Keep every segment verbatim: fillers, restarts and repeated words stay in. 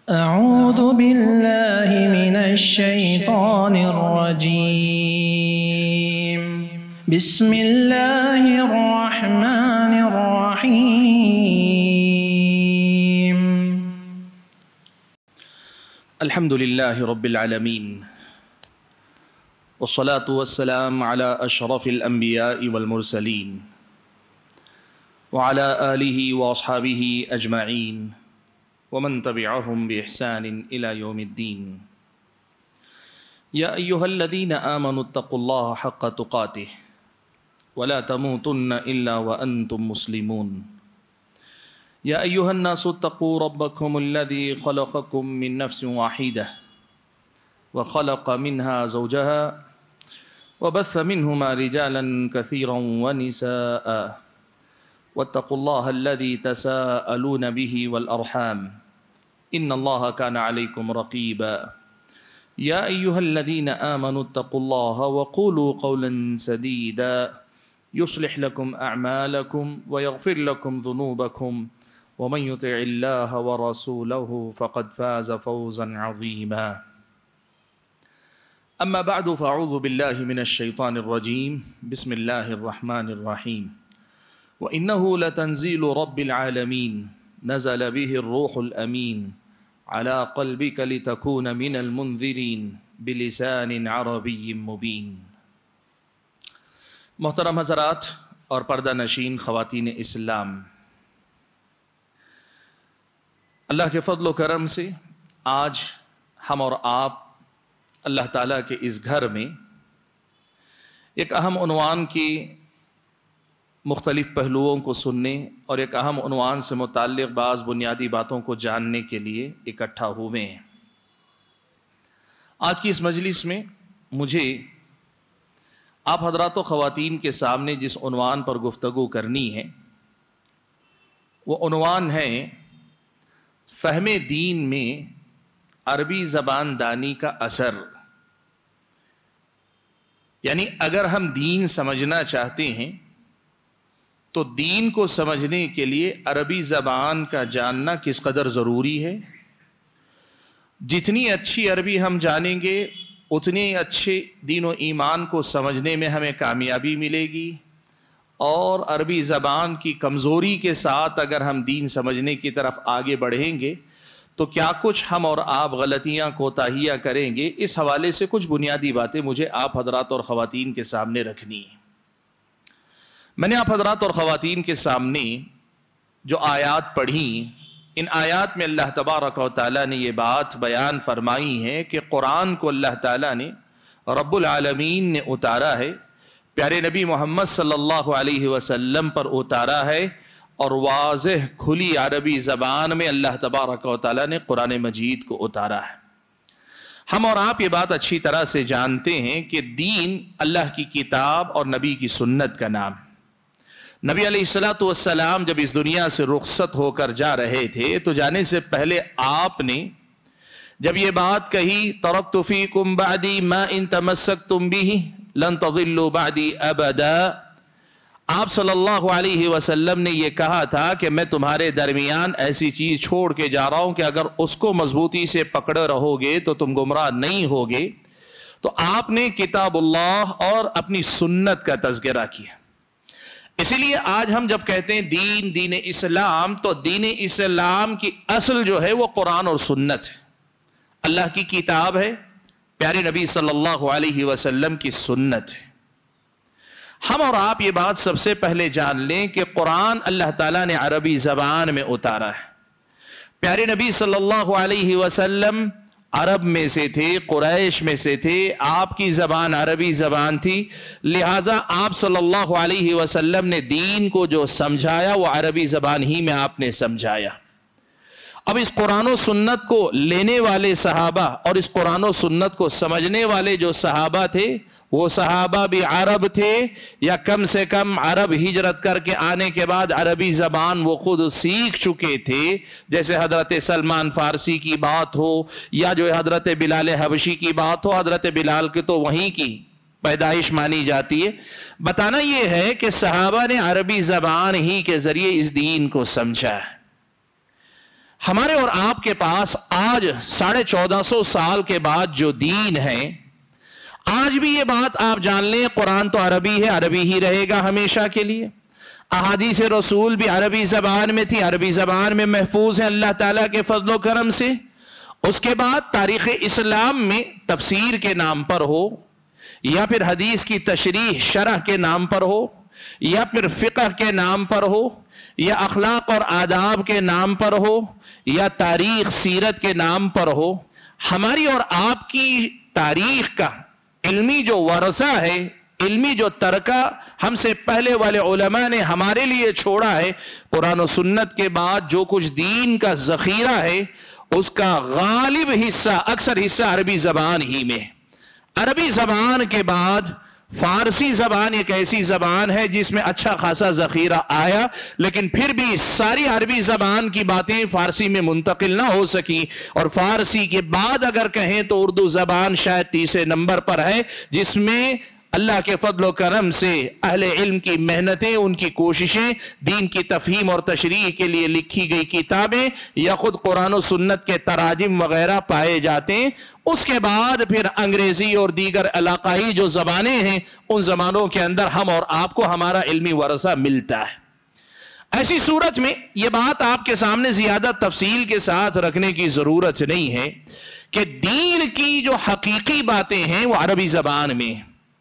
أعوذ بالله من الشيطان الرجيم بسم الله الرحمن الرحيم الحمد لله رب العالمين والصلاة والسلام على أشرف الأنبياء والمرسلين وعلى آله وأصحابه أجمعين ومن تبعهم بإحسان إلى يوم الدين. يا أيها الذين آمنوا اتقوا الله حق تقاته ولا تموتن إلا وأنتم مسلمون. يا أيها الناس اتقوا ربكم الذي خلقكم من نفس واحدة وخلق منها زوجها وبث منهما رجالا كثيرا ونساء واتقوا الله الذي تساءلون به والأرحام إن الله كان عليكم رقيبا. يا أيها الذين آمنوا اتقوا الله وقولوا قولا سديدا يصلح لكم أعمالكم ويغفر لكم ذنوبكم ومن يطع الله ورسوله فقد فاز فوزا عظيما. أما بعد فأعوذ بالله من الشيطان الرجيم بسم الله الرحمن الرحيم وإنه لتنزيل رب العالمين نزل به الروح الأمين على قلبك لتكون من المنذرين بلسان عربي مبين. محترم حضرات اور پردہ نشین خواتین اسلام، اللہ کے فضل و کرم سے آج ہم اور آپ اللہ تعالیٰ کے اس گھر میں ایک اہم عنوان کی مختلف پہلوؤں کو سننے اور ایک اہم عنوان سے متعلق بعض بنیادی باتوں کو جاننے کے لیے اکٹھا ہوئے ہیں۔ آج کی اس مجلس میں مجھے آپ حضرات و خواتین کے سامنے جس عنوان پر گفتگو کرنی ہے وہ عنوان ہے فہم دین میں عربی زبان دانی کا اثر۔ یعنی اگر ہم دین سمجھنا چاہتے ہیں تو دین کو سمجھنے کے لیے عربی زبان کا جاننا کس قدر ضروری ہے۔ جتنی اچھی عربی ہم جانیں گے اتنے اچھے دین و ایمان کو سمجھنے میں ہمیں کامیابی ملے گی، اور عربی زبان کی کمزوری کے ساتھ اگر ہم دین سمجھنے کی طرف آگے بڑھیں گے تو کیا کچھ ہم اور آپ غلطیاں کوتاہیاں کریں گے۔ اس حوالے سے کچھ بنیادی باتیں مجھے آپ حضرات اور خواتین کے سامنے رکھنی ہیں۔ میں نے آپ حضرات اور خواتین کے سامنے جو آیات پڑھی، ان آیات میں اللہ تبارک و تعالیٰ نے یہ بات بیان فرمائی ہے کہ قرآن کو اللہ تعالیٰ نے رب العالمین نے اتارا ہے، پیارے نبی محمد صلی اللہ علیہ وسلم پر اتارا ہے، اور واضح کھلی عربی زبان میں اللہ تبارک و تعالیٰ نے قرآن مجید کو اتارا ہے۔ ہم اور آپ یہ بات اچھی طرح سے جانتے ہیں کہ دین اللہ کی کتاب اور نبی کی سنت کا نام۔ نبی علیہ الصلوۃ والسلام جب اس دنیا سے رخصت ہو کر جا رہے تھے تو جانے سے پہلے آپ نے جب یہ بات کہی ترکت فیکم بعدی ما ان تمسکتم بہ لن تضلوا بعدی ابدا، آپ صلی اللہ علیہ وسلم نے یہ کہا تھا کہ میں تمہارے درمیان ایسی چیز چھوڑ کے جا رہا ہوں کہ اگر اس کو مضبوطی سے پکڑے رہو گے تو تم گمراہ نہیں ہوگے۔ تو آپ نے کتاب اللہ اور اپنی سنت کا تذکرہ کیا۔ اسی لیے آج ہم جب کہتے ہیں دین دین اسلام تو دین اسلام کی اصل جو ہے وہ قرآن اور سنت ہے، اللہ کی کتاب ہے، پیارے نبی صلی اللہ علیہ وسلم کی سنت ہے۔ ہم اور آپ یہ بات سب سے پہلے جان لیں کہ قرآن اللہ تعالیٰ نے عربی زبان میں اتارا ہے۔ پیارے نبی صلی اللہ علیہ وسلم عرب میں سے تھے، قریش میں سے تھے، آپ کی زبان عربی زبان تھی، لہذا آپ صلی اللہ علیہ وسلم نے دین کو جو سمجھایا وہ عربی زبان ہی میں آپ نے سمجھایا۔ اب اس قرآن و سنت کو لینے والے صحابہ اور اس قرآن و سنت کو سمجھنے والے جو صحابہ تھے وہ صحابہ بھی عرب تھے یا کم سے کم عرب ہجرت کر کے آنے کے بعد عربی زبان وہ خود سیکھ چکے تھے، جیسے حضرت سلمان فارسی کی بات ہو یا جو حضرت بلال حبشی کی بات ہو۔ حضرت بلال کے تو وہیں کی پیدائش مانی جاتی ہے۔ بتانا یہ ہے کہ صحابہ نے عربی زبان ہی کے ذریعے اس دین کو سمجھا ہے۔ ہمارے اور آپ کے پاس آج ساڑھے چودہ سو سال کے بعد جو دین ہے، آج بھی یہ بات آپ جان لیں، قرآن تو عربی ہے، عربی ہی رہے گا ہمیشہ کے لیے. احادیث رسول بھی عربی زبان میں تھی، عربی زبان میں محفوظ ہیں اللہ تعالیٰ کے فضل و کرم سے. اس کے بعد تاریخ اسلام میں تفسیر کے نام پر ہو، یا پھر حدیث کی تشریح شرح کے نام پر ہو، یا پھر فقہ کے نام پر ہو، یا اخلاق اور آداب کے نام پر ہو، یا تاریخ سیرت کے نام پر ہو، ہماری اور آپ کی تاریخ کا علمی جو ورثہ ہے، علمی جو ترکہ ہم سے پہلے والے علماء نے ہمارے لیے چھوڑا ہے، قرآن و سنت کے بعد جو کچھ دین کا ذخیرہ ہے، اس کا غالب حصہ، اکثر حصہ عربی زبان ہی میں. عربی زبان کے بعد فارسی زبان ایک ایسی زبان ہے جس میں اچھا خاصا ذخیرہ آیا، لیکن پھر بھی ساری عربی زبان کی باتیں فارسی میں منتقل نہ ہو سکی. اور فارسی کے بعد اگر کہیں تو اردو زبان شاید تیسرے نمبر پر ہے، جس میں اللہ کے فضل و کرم سے اہل علم کی محنتیں، ان کی کوششیں، دین کی تفہیم اور تشریح کے لیے لکھی گئی کتابیں یا خود قرآن و سنت کے تراجم وغیرہ پائے جاتے ہیں. اس کے بعد پھر انگریزی اور دیگر علاقائی جو زبانیں ہیں، ان زبانوں کے اندر ہم اور آپ کو ہمارا علمی ورثہ ملتا ہے. ایسی صورت میں یہ بات آپ کے سامنے زیادہ تفصیل کے ساتھ رکھنے کی ضرورت نہیں ہے کہ دین کی جو حقیقی باتیں ہیں وہ عربی زبان میں،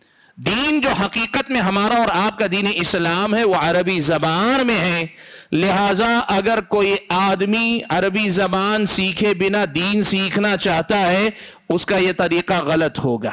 دین جو حقیقت میں ہمارا اور آپ کا دین اسلام ہے وہ عربی زبان میں ہے. لہذا اگر کوئی آدمی عربی زبان سیکھے بنا دین سیکھنا چاہتا ہے، اس کا یہ طریقہ غلط ہوگا.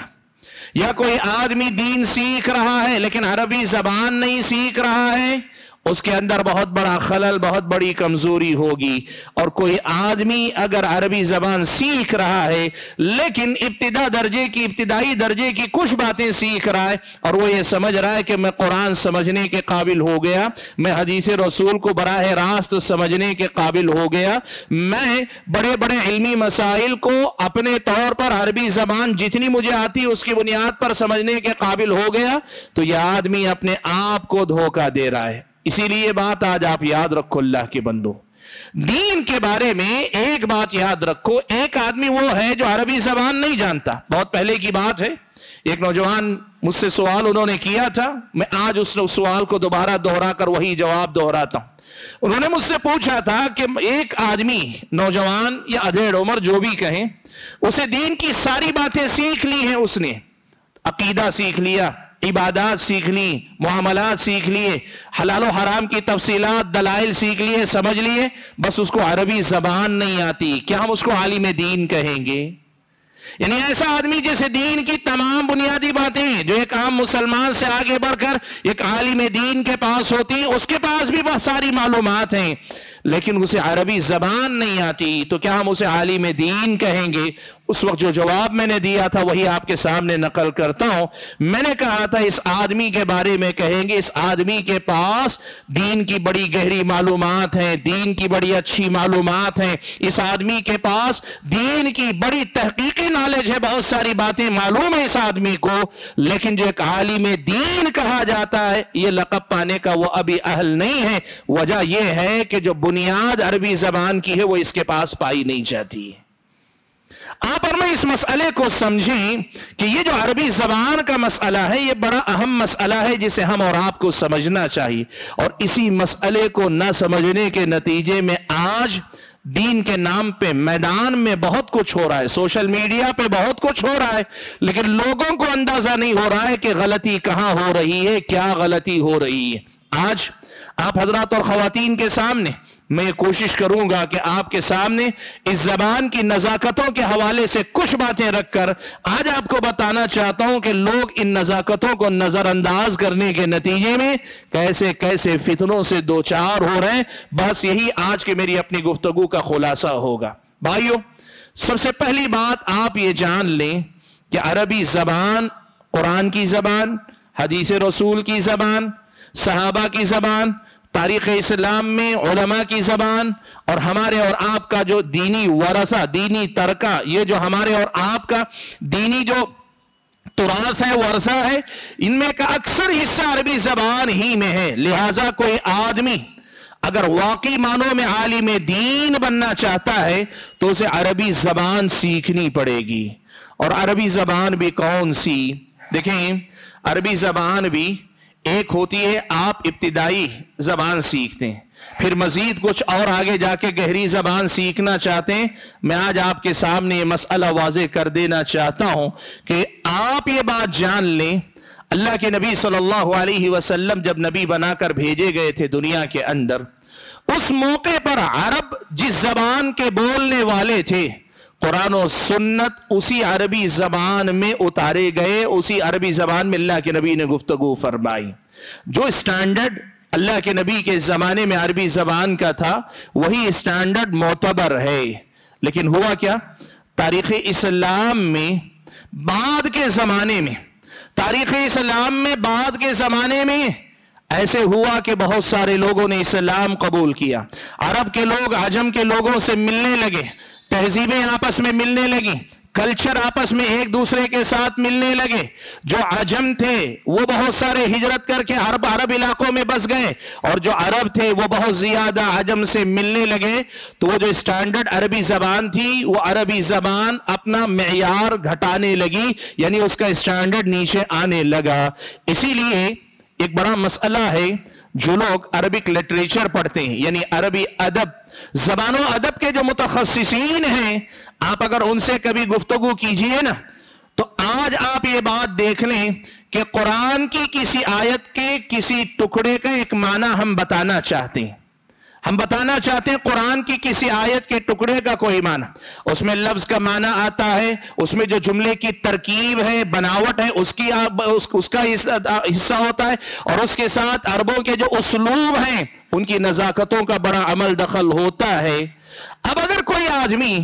یا کوئی آدمی دین سیکھ رہا ہے لیکن عربی زبان نہیں سیکھ رہا ہے، اس کے اندر بہت بڑا خلل، بہت بڑی کمزوری ہوگی. اور کوئی آدمی اگر عربی زبان سیکھ رہا ہے لیکن ابتدا درجے کی ابتدائی درجے کی کچھ باتیں سیکھ رہا ہے اور وہ یہ سمجھ رہا ہے کہ میں قرآن سمجھنے کے قابل ہو گیا، میں حدیث رسول کو براہ راست سمجھنے کے قابل ہو گیا، میں بڑے بڑے علمی مسائل کو اپنے طور پر عربی زبان جتنی مجھے آتی اس کی بنیاد پر سمجھنے کے قابل ہو گیا، تو یہ آدمی اپنے آپ کو دھوکہ دے رہا ہے. اسی لیے بات آج آپ یاد رکھو اللہ کے بندو، دین کے بارے میں ایک بات یاد رکھو. ایک آدمی وہ ہے جو عربی زبان نہیں جانتا. بہت پہلے کی بات ہے، ایک نوجوان مجھ سے سوال انہوں نے کیا تھا، میں آج اس سوال کو دوبارہ دوہرا کر وہی جواب دوہراتا ہوں. انہوں نے مجھ سے پوچھا تھا کہ ایک آدمی نوجوان یا ادھیڑ عمر جو بھی کہیں، اسے دین کی ساری باتیں سیکھ لی ہیں، اس نے عقیدہ سیکھ لیا، عبادات سیکھ لی، معاملات سیکھ لیے، حلال و حرام کی تفصیلات دلائل سیکھ لیے، سمجھ لیے، بس اس کو عربی زبان نہیں آتی. کیا ہم اس کو عالم دین کہیں گے؟ یعنی ایسا آدمی جیسے دین کی تمام بنیادی باتیں جو ایک عام مسلمان سے آگے بڑھ کر ایک عالم دین کے پاس ہوتی ہیں، اس کے پاس بھی بہت ساری معلومات ہیں لیکن اسے عربی زبان نہیں آتی، تو کیا ہم اسے عالم دین کہیں گے؟ اس وقت جو جواب میں نے دیا تھا وہی آپ کے سامنے نقل کرتا ہوں. میں نے کہا تھا اس آدمی کے بارے میں کہیں گے اس آدمی کے پاس دین کی بڑی گہری معلومات ہیں، دین کی بڑی اچھی معلومات ہیں، اس آدمی کے پاس دین کی بڑی تحقیقی نالج ہے، بہت ساری باتیں معلوم ہیں اس آدمی کو، لیکن جو ایک عالم دین کہا جاتا ہے یہ لقب پانے کا وہ ابھی اہل نہیں ہے. وجہ یہ ہے کہ جو بنیاد عربی زبان کی ہے وہ اس کے پاس پائی نہیں جاتی. آپ اور میں اس مسئلے کو سمجھیں کہ یہ جو عربی زبان کا مسئلہ ہے یہ بڑا اہم مسئلہ ہے جسے ہم اور آپ کو سمجھنا چاہیے. اور اسی مسئلے کو نہ سمجھنے کے نتیجے میں آج دین کے نام پہ میدان میں بہت کچھ ہو رہا ہے، سوشل میڈیا پہ بہت کچھ ہو رہا ہے، لیکن لوگوں کو اندازہ نہیں ہو رہا ہے کہ غلطی کہاں ہو رہی ہے، کیا غلطی ہو رہی ہے. آج آپ حضرات اور خواتین کے سامنے میں کوشش کروں گا کہ آپ کے سامنے اس زبان کی نزاکتوں کے حوالے سے کچھ باتیں رکھ کر آج آپ کو بتانا چاہتا ہوں کہ لوگ ان نزاکتوں کو نظر انداز کرنے کے نتیجے میں کیسے کیسے فتنوں سے دوچار ہو رہے ہیں. بس یہی آج کی میری اپنی گفتگو کا خلاصہ ہوگا. بھائیو، سب سے پہلی بات آپ یہ جان لیں کہ عربی زبان قرآن کی زبان، حدیث رسول کی زبان، صحابہ کی زبان، تاریخ اسلام میں علماء کی زبان، اور ہمارے اور آپ کا جو دینی ورثہ، دینی ترکہ، یہ جو ہمارے اور آپ کا دینی جو تراث ہے، ورثہ ہے، ان میں کا اکثر حصہ عربی زبان ہی میں ہے. لہذا کوئی آدمی اگر واقعی معنوں میں عالم دین بننا چاہتا ہے تو اسے عربی زبان سیکھنی پڑے گی. اور عربی زبان بھی کون سی؟ دیکھیں، عربی زبان بھی ایک ہوتی ہے آپ ابتدائی زبان سیکھتے ہیں، پھر مزید کچھ اور آگے جا کے گہری زبان سیکھنا چاہتے ہیں. میں آج آپ کے سامنے یہ مسئلہ واضح کر دینا چاہتا ہوں کہ آپ یہ بات جان لیں، اللہ کے نبی صلی اللہ علیہ وسلم جب نبی بنا کر بھیجے گئے تھے دنیا کے اندر، اس موقع پر عرب جس زبان کے بولنے والے تھے، قرآن و سنت اسی عربی زبان میں اتارے گئے، اسی عربی زبان میں اللہ کے نبی نے گفتگو فرمائی. جو اسٹینڈرڈ اللہ کے نبی کے زمانے میں عربی زبان کا تھا وہی اسٹینڈرڈ معتبر ہے. لیکن ہوا کیا؟ تاریخ اسلام میں بعد کے زمانے میں تاریخ اسلام میں بعد کے زمانے میں ایسے ہوا کہ بہت سارے لوگوں نے اسلام قبول کیا. عرب کے لوگ عجم کے لوگوں سے ملنے لگے، تہذیبیں آپس میں ملنے لگیں، کلچر آپس میں ایک دوسرے کے ساتھ ملنے لگے. جو عجم تھے وہ بہت سارے ہجرت کر کے عرب عرب علاقوں میں بس گئے، اور جو عرب تھے وہ بہت زیادہ عجم سے ملنے لگے. تو وہ جو اسٹینڈرڈ عربی زبان تھی وہ عربی زبان اپنا معیار گھٹانے لگی، یعنی اس کا اسٹینڈرڈ نیچے آنے لگا. اسی لیے ایک بڑا مسئلہ ہے، جو لوگ عربک لٹریچر پڑھتے ہیں، یعنی عربی ادب، زبان و ادب کے جو متخصصین ہیں، آپ اگر ان سے کبھی گفتگو کیجئے نا، تو آج آپ یہ بات دیکھ لیں کہ قرآن کی کسی آیت کے کسی ٹکڑے کا ایک معنی ہم بتانا چاہتے ہیں ہم بتانا چاہتے ہیں قرآن کی کسی آیت کے ٹکڑے کا کوئی معنی، اس میں لفظ کا معنی آتا ہے، اس میں جو جملے کی ترکیب ہے، بناوٹ ہے، اس کی اس, اس کا حصہ ہوتا ہے، اور اس کے ساتھ عربوں کے جو اسلوب ہیں ان کی نزاکتوں کا بڑا عمل دخل ہوتا ہے. اب اگر کوئی آدمی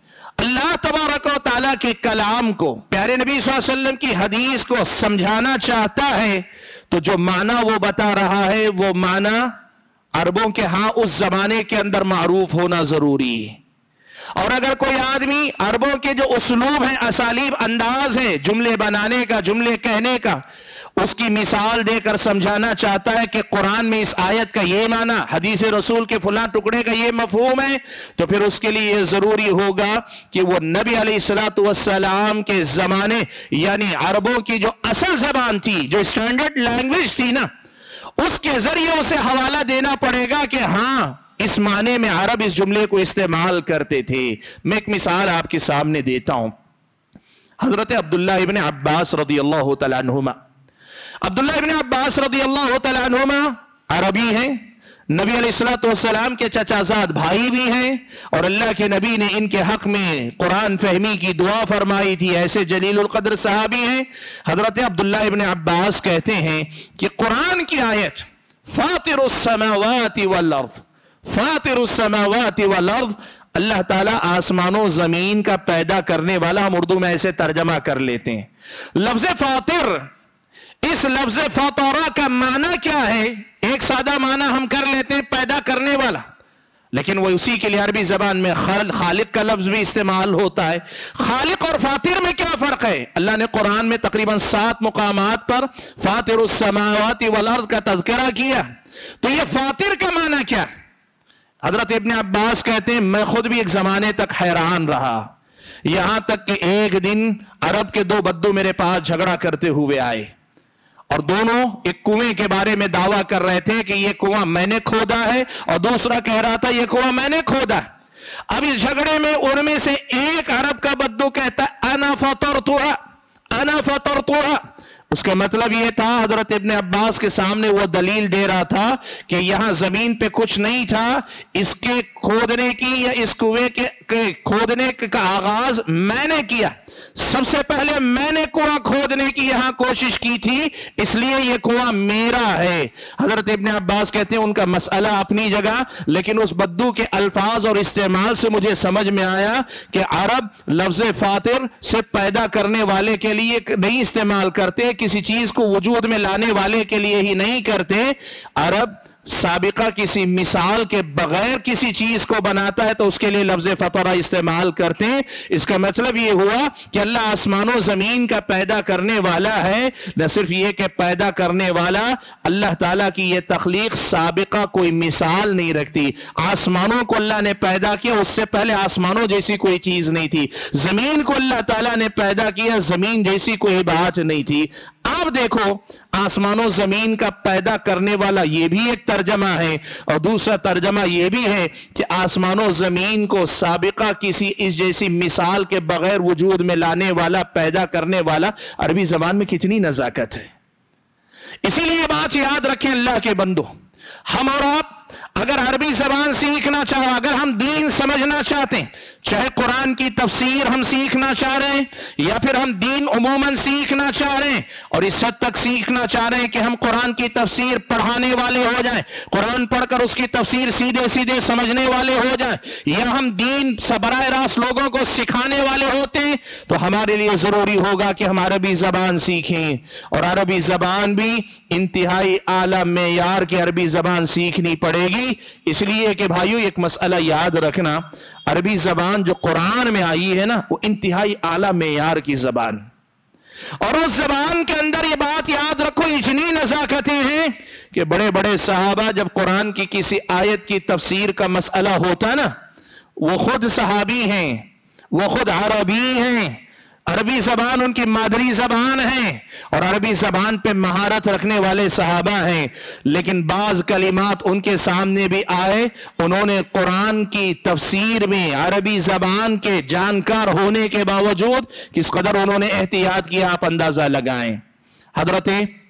اللہ تبارک و تعالیٰ کے کلام کو، پیارے نبی صلی اللہ علیہ وسلم کی حدیث کو سمجھانا چاہتا ہے تو جو معنی وہ بتا رہا ہے وہ معنی عربوں کے ہاں اس زمانے کے اندر معروف ہونا ضروری ہے. اور اگر کوئی آدمی عربوں کے جو اسلوب ہیں، اسالیب، انداز ہے جملے بنانے کا، جملے کہنے کا، اس کی مثال دے کر سمجھانا چاہتا ہے کہ قرآن میں اس آیت کا یہ معنی، حدیث رسول کے فلاں ٹکڑے کا یہ مفہوم ہے، تو پھر اس کے لیے یہ ضروری ہوگا کہ وہ نبی علیہ الصلوۃ والسلام کے زمانے، یعنی عربوں کی جو اصل زبان تھی، جو اسٹینڈرڈ لینگویج تھی نا، اس کے ذریعے اسے حوالہ دینا پڑے گا کہ ہاں اس معنی میں عرب اس جملے کو استعمال کرتے تھے. میں ایک مثال آپ کے سامنے دیتا ہوں. حضرت عبداللہ ابن عباس رضی اللہ تعالیٰ عنہما عبداللہ ابن عباس رضی اللہ تعالیٰ عنہما عربی ہیں، نبی علیہ الصلوۃ والسلام کے چچا زاد بھائی بھی ہیں، اور اللہ کے نبی نے ان کے حق میں قرآن فہمی کی دعا فرمائی تھی. ایسے جلیل القدر صحابی ہیں. حضرت عبداللہ ابن عباس کہتے ہیں کہ قرآن کی آیت فاطر السماوات والارض فاطر السماوات والارض، اللہ تعالیٰ آسمان و زمین کا پیدا کرنے والا، ہم اردو میں ایسے ترجمہ کر لیتے ہیں. لفظ فاطر، اس لفظ فاطرہ کا معنی کیا ہے؟ ایک سادہ معنی ہم کر لیتے ہیں پیدا کرنے والا، لیکن وہ اسی کے لیے عربی زبان میں خالق کا لفظ بھی استعمال ہوتا ہے. خالق اور فاطر میں کیا فرق ہے؟ اللہ نے قرآن میں تقریباً سات مقامات پر فاطر السماوات والارض کا تذکرہ کیا. تو یہ فاطر کا معنی کیا؟ حضرت ابن عباس کہتے ہیں میں خود بھی ایک زمانے تک حیران رہا، یہاں تک کہ ایک دن عرب کے دو بدو میرے پاس جھگڑا کرتے ہوئے آئے، اور دونوں ایک کنویں کے بارے میں دعویٰ کر رہے تھے کہ یہ کنواں میں نے کھودا ہے، اور دوسرا کہہ رہا تھا یہ کنواں میں نے کھودا ہے. اب اس جھگڑے میں ان میں سے ایک عرب کا بدو کہتا ہے انا فطرتها انا فطرتها. اس کا مطلب یہ تھا، حضرت ابن عباس کے سامنے وہ دلیل دے رہا تھا کہ یہاں زمین پہ کچھ نہیں تھا، اس کے کھودنے کی یا اس کنویں کے کھودنے کا آغاز میں نے کیا، سب سے پہلے میں نے کنواں کھودنے کی یہاں کوشش کی تھی، اس لیے یہ کنواں میرا ہے. حضرت ابن عباس کہتے ہیں ان کا مسئلہ اپنی جگہ، لیکن اس بدو کے الفاظ اور استعمال سے مجھے سمجھ میں آیا کہ عرب لفظ فاطر سے پیدا کرنے والے کے لیے نہیں استعمال کرتے، کسی چیز کو وجود میں لانے والے کے لیے ہی نہیں کرتے. عرب سابقہ کسی مثال کے بغیر کسی چیز کو بناتا ہے تو اس کے لیے لفظ فطرہ استعمال کرتے ہیں. اس کا مطلب یہ ہوا کہ اللہ آسمان و زمین کا پیدا کرنے والا ہے. نہ صرف یہ کہ پیدا کرنے والا، اللہ تعالیٰ کی یہ تخلیق سابقہ کوئی مثال نہیں رکھتی. آسمانوں کو اللہ نے پیدا کیا، اس سے پہلے آسمانوں جیسی کوئی چیز نہیں تھی. زمین کو اللہ تعالیٰ نے پیدا کیا، زمین جیسی کوئی بات نہیں تھی. آپ دیکھو آسمان و زمین کا پیدا کرنے والا یہ بھی ایک ترجمہ ہے، اور دوسرا ترجمہ یہ بھی ہے کہ آسمان و زمین کو سابقہ کسی اس جیسی مثال کے بغیر وجود میں لانے والا، پیدا کرنے والا. عربی زبان میں کتنی نزاکت ہے. اسی لیے بات یاد رکھیں اللہ کے بندو، ہم اور آپ اگر عربی زبان سیکھنا چاہو، اگر ہم دین سمجھنا چاہتے ہیں، چاہے قرآن کی تفسیر ہم سیکھنا چاہ رہے ہیں یا پھر ہم دین عموماً سیکھنا چاہ رہے ہیں، اور اس حد تک سیکھنا چاہ رہے ہیں کہ ہم قرآن کی تفسیر پڑھانے والے ہو جائیں، قرآن پڑھ کر اس کی تفسیر سیدھے سیدھے سمجھنے والے ہو جائیں، یا ہم دین براہ راست لوگوں کو سکھانے والے ہوتے ہیں، تو ہمارے لیے ضروری ہوگا کہ ہم عربی زبان سیکھیں. اور عربی زبان بھی انتہائی اعلیٰ معیار کی عربی زبان سیکھنی پڑے گی. اس لیے کہ بھائیو ایک مسئلہ یاد رکھنا، عربی زبان جو قرآن میں آئی ہے نا، وہ انتہائی اعلیٰ معیار کی زبان، اور اس زبان کے اندر یہ بات یاد رکھو اتنی نزاکتیں ہیں کہ بڑے بڑے صحابہ جب قرآن کی کسی آیت کی تفسیر کا مسئلہ ہوتا نا، وہ خود صحابی ہیں، وہ خود عربی ہیں، عربی زبان ان کی مادری زبان ہے، اور عربی زبان پہ مہارت رکھنے والے صحابہ ہیں. لیکن بعض کلمات ان کے سامنے بھی آئے، انہوں نے قرآن کی تفسیر میں عربی زبان کے جانکار ہونے کے باوجود کس قدر انہوں نے احتیاط کیا، آپ اندازہ لگائیں. حضرت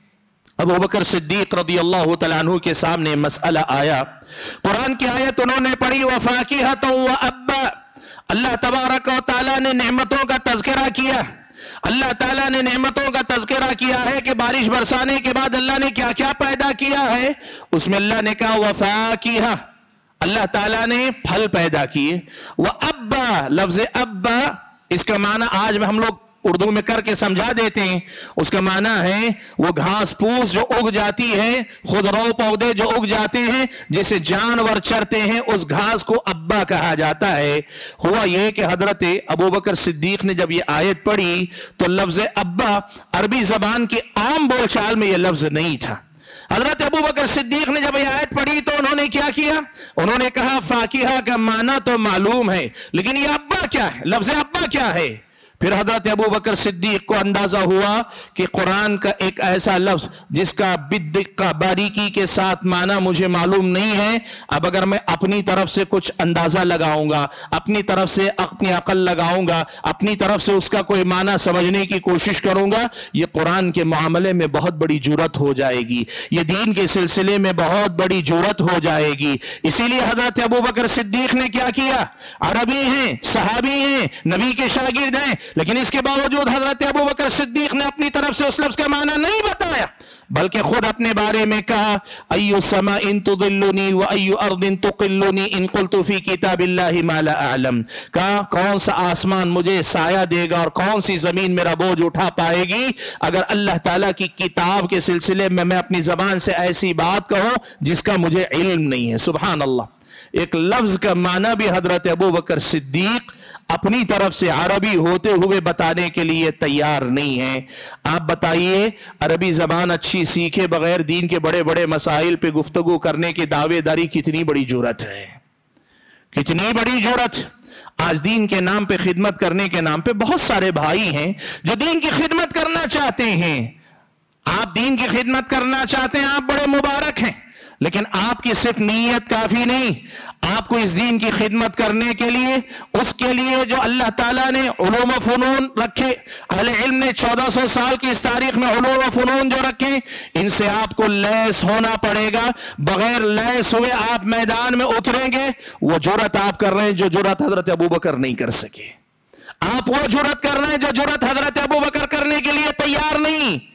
ابو بکر صدیق رضی اللہ تعالیٰ عنہ کے سامنے مسئلہ آیا، قرآن کی آیت انہوں نے پڑھی وَفَاكِهَةً وَأَبًّا. اللہ تبارک و تعالیٰ نے نعمتوں کا تذکرہ کیا، اللہ تعالیٰ نے نعمتوں کا تذکرہ کیا ہے کہ بارش برسانے کے بعد اللہ نے کیا کیا پیدا کیا ہے. اس میں اللہ نے کہا وَفَاكِهَةً، اللہ تعالیٰ نے پھل پیدا کیے. وَأَبًّا، لفظ ابا اس کا معنی آج میں ہم لوگ اردو میں کر کے سمجھا دیتے ہیں. اس کا معنی ہے وہ گھاس پھوس جو اگ جاتی ہے، خضرو پودے جو اگ جاتے ہیں، جسے جانور چرتے ہیں، اس گھاس کو ابا کہا جاتا ہے. ہوا یہ کہ حضرت ابو بکر صدیق نے جب یہ آیت پڑھی تو لفظ ابا عربی زبان کی عام بول چال میں یہ لفظ نہیں تھا. حضرت ابو بکر صدیق نے جب یہ آیت پڑھی تو انہوں نے کیا کیا، انہوں نے کہا فاکہہ کا معنی تو معلوم ہے، لیکن یہ ابا کیا ہے، لفظ ابا کیا ہے. پھر حضرت ابو بکر صدیق کو اندازہ ہوا کہ قرآن کا ایک ایسا لفظ جس کا بدقت باریکی کے ساتھ معنی مجھے معلوم نہیں ہے، اب اگر میں اپنی طرف سے کچھ اندازہ لگاؤں گا، اپنی طرف سے اپنی عقل لگاؤں گا، اپنی طرف سے اس کا کوئی معنی سمجھنے کی کوشش کروں گا، یہ قرآن کے معاملے میں بہت بڑی جرات ہو جائے گی، یہ دین کے سلسلے میں بہت بڑی جرات ہو جائے گی. اسی لیے حضرت ابو بکر صدیق نے کیا کیا، عربی ہیں، صحابی ہیں، نبی کے شاگرد ہیں، لیکن اس کے باوجود حضرت ابو بکر صدیق نے اپنی طرف سے اس لفظ کا معنی نہیں بتایا، بلکہ خود اپنے بارے میں کہا ایو سماء تضلنی و ایو ارض تقلنی ان قلت فی کتاب اللہ ما لا اعلم. کہا کون سا آسمان مجھے سایہ دے گا اور کون سی زمین میرا بوجھ اٹھا پائے گی اگر اللہ تعالیٰ کی کتاب کے سلسلے میں میں اپنی زبان سے ایسی بات کہوں جس کا مجھے علم نہیں ہے. سبحان اللہ. ایک لفظ کا معنی بھی حضرت ابو بکر صدیق اپنی طرف سے عربی ہوتے ہوئے بتانے کے لیے تیار نہیں ہے. آپ بتائیے عربی زبان اچھی سیکھے بغیر دین کے بڑے بڑے مسائل پہ گفتگو کرنے کی دعوے داری کتنی بڑی جرات ہے، کتنی بڑی جرات. آج دین کے نام پہ خدمت کرنے کے نام پہ بہت سارے بھائی ہیں جو دین کی خدمت کرنا چاہتے ہیں. آپ دین کی خدمت کرنا چاہتے ہیں، آپ بڑے مبارک ہیں، لیکن آپ کی صرف نیت کافی نہیں. آپ کو اس دین کی خدمت کرنے کے لیے، اس کے لیے جو اللہ تعالیٰ نے علوم و فنون رکھے، اہل علم نے چودہ سو سال کی اس تاریخ میں علوم و فنون جو رکھے، ان سے آپ کو لیس ہونا پڑے گا. بغیر لیس ہوئے آپ میدان میں اتریں گے. وہ جرات آپ کر رہے ہیں جو جرات حضرت ابو بکر نہیں کر سکے. آپ وہ جرات کر رہے ہیں جو جرات حضرت ابو بکر کرنے کے لیے تیار نہیں.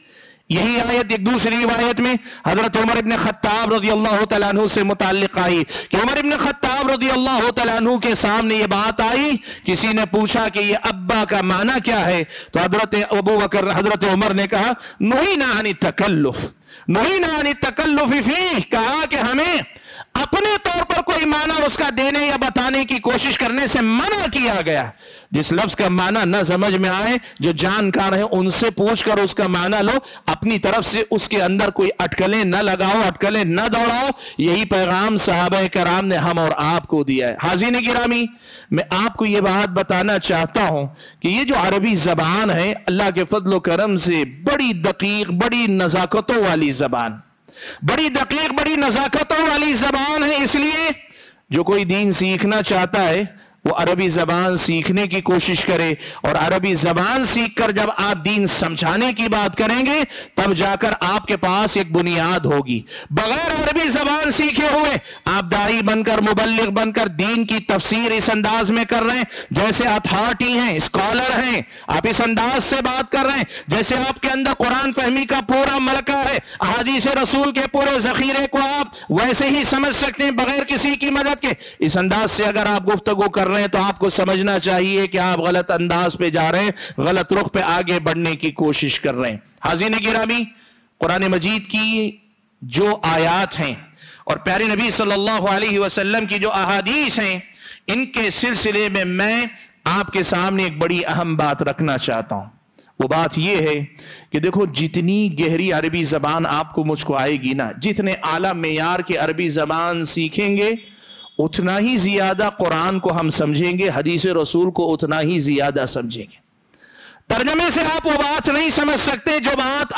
یہی آیت ایک دوسری روایت میں حضرت عمر ابن خطاب رضی اللہ تعالیٰ عنہ سے متعلق آئی کہ عمر ابن خطاب رضی اللہ تعالیٰ عنہ کے سامنے یہ بات آئی، کسی نے پوچھا کہ یہ ابا کا معنی کیا ہے، تو حضرت ابو بکر حضرت عمر نے کہا نہینا عن التکلف، نہینا عن التکلف فیہ، کہا کہ ہمیں اپنے طور پر کوئی معنی اس کا دینے یا بتانے کی کوشش کرنے سے منع کیا گیا۔ جس لفظ کا معنی نہ سمجھ میں آئے، جو جانکار ہیں ان سے پوچھ کر اس کا معنی لو، اپنی طرف سے اس کے اندر کوئی اٹکلیں نہ لگاؤ، اٹکلیں نہ دوڑاؤ۔ یہی پیغام صحابہ کرام نے ہم اور آپ کو دیا ہے۔ حاضرین گرامی، میں آپ کو یہ بات بتانا چاہتا ہوں کہ یہ جو عربی زبان ہے، اللہ کے فضل و کرم سے بڑی دقیق، بڑی نزاکتوں والی زبان، بڑی دقیق، بڑی نزاکتوں والی زبان ہے۔ اس لیے جو کوئی دین سیکھنا چاہتا ہے وہ عربی زبان سیکھنے کی کوشش کرے، اور عربی زبان سیکھ کر جب آپ دین سمجھانے کی بات کریں گے تب جا کر آپ کے پاس ایک بنیاد ہوگی۔ بغیر عربی زبان سیکھے ہوئے آپ داعی بن کر، مبلغ بن کر دین کی تفسیر اس انداز میں کر رہے ہیں جیسے اتھارٹی ہیں، اسکالر ہیں، آپ اس انداز سے بات کر رہے ہیں جیسے آپ کے اندر قرآن فہمی کا پورا ملکہ ہے، احادیث رسول کے پورے ذخیرے کو آپ ویسے ہی سمجھ سکتے ہیں بغیر کسی کی مدد کے۔ اس انداز سے اگر آپ گفتگو کر رہے ہیں تو آپ کو سمجھنا چاہیے کہ آپ غلط انداز پہ جا رہے ہیں، غلط رخ پہ آگے بڑھنے کی کوشش کر رہے ہیں۔ حاضرین گرامی، قرآن مجید کی جو آیات ہیں اور پیارے نبی صلی اللہ علیہ وسلم کی جو احادیث ہیں، ان کے سلسلے میں میں آپ کے سامنے ایک بڑی اہم بات رکھنا چاہتا ہوں۔ وہ بات یہ ہے کہ دیکھو، جتنی گہری عربی زبان آپ کو مجھ کو آئے گی نا، جتنے اعلیٰ معیار کی عربی زبان سیکھیں گے اتنا ہی زیادہ قرآن کو ہم سمجھیں گے، حدیث رسول کو اتنا ہی زیادہ سمجھیں گے۔ ترجمے سے آپ وہ بات نہیں سمجھ سکتے جو بات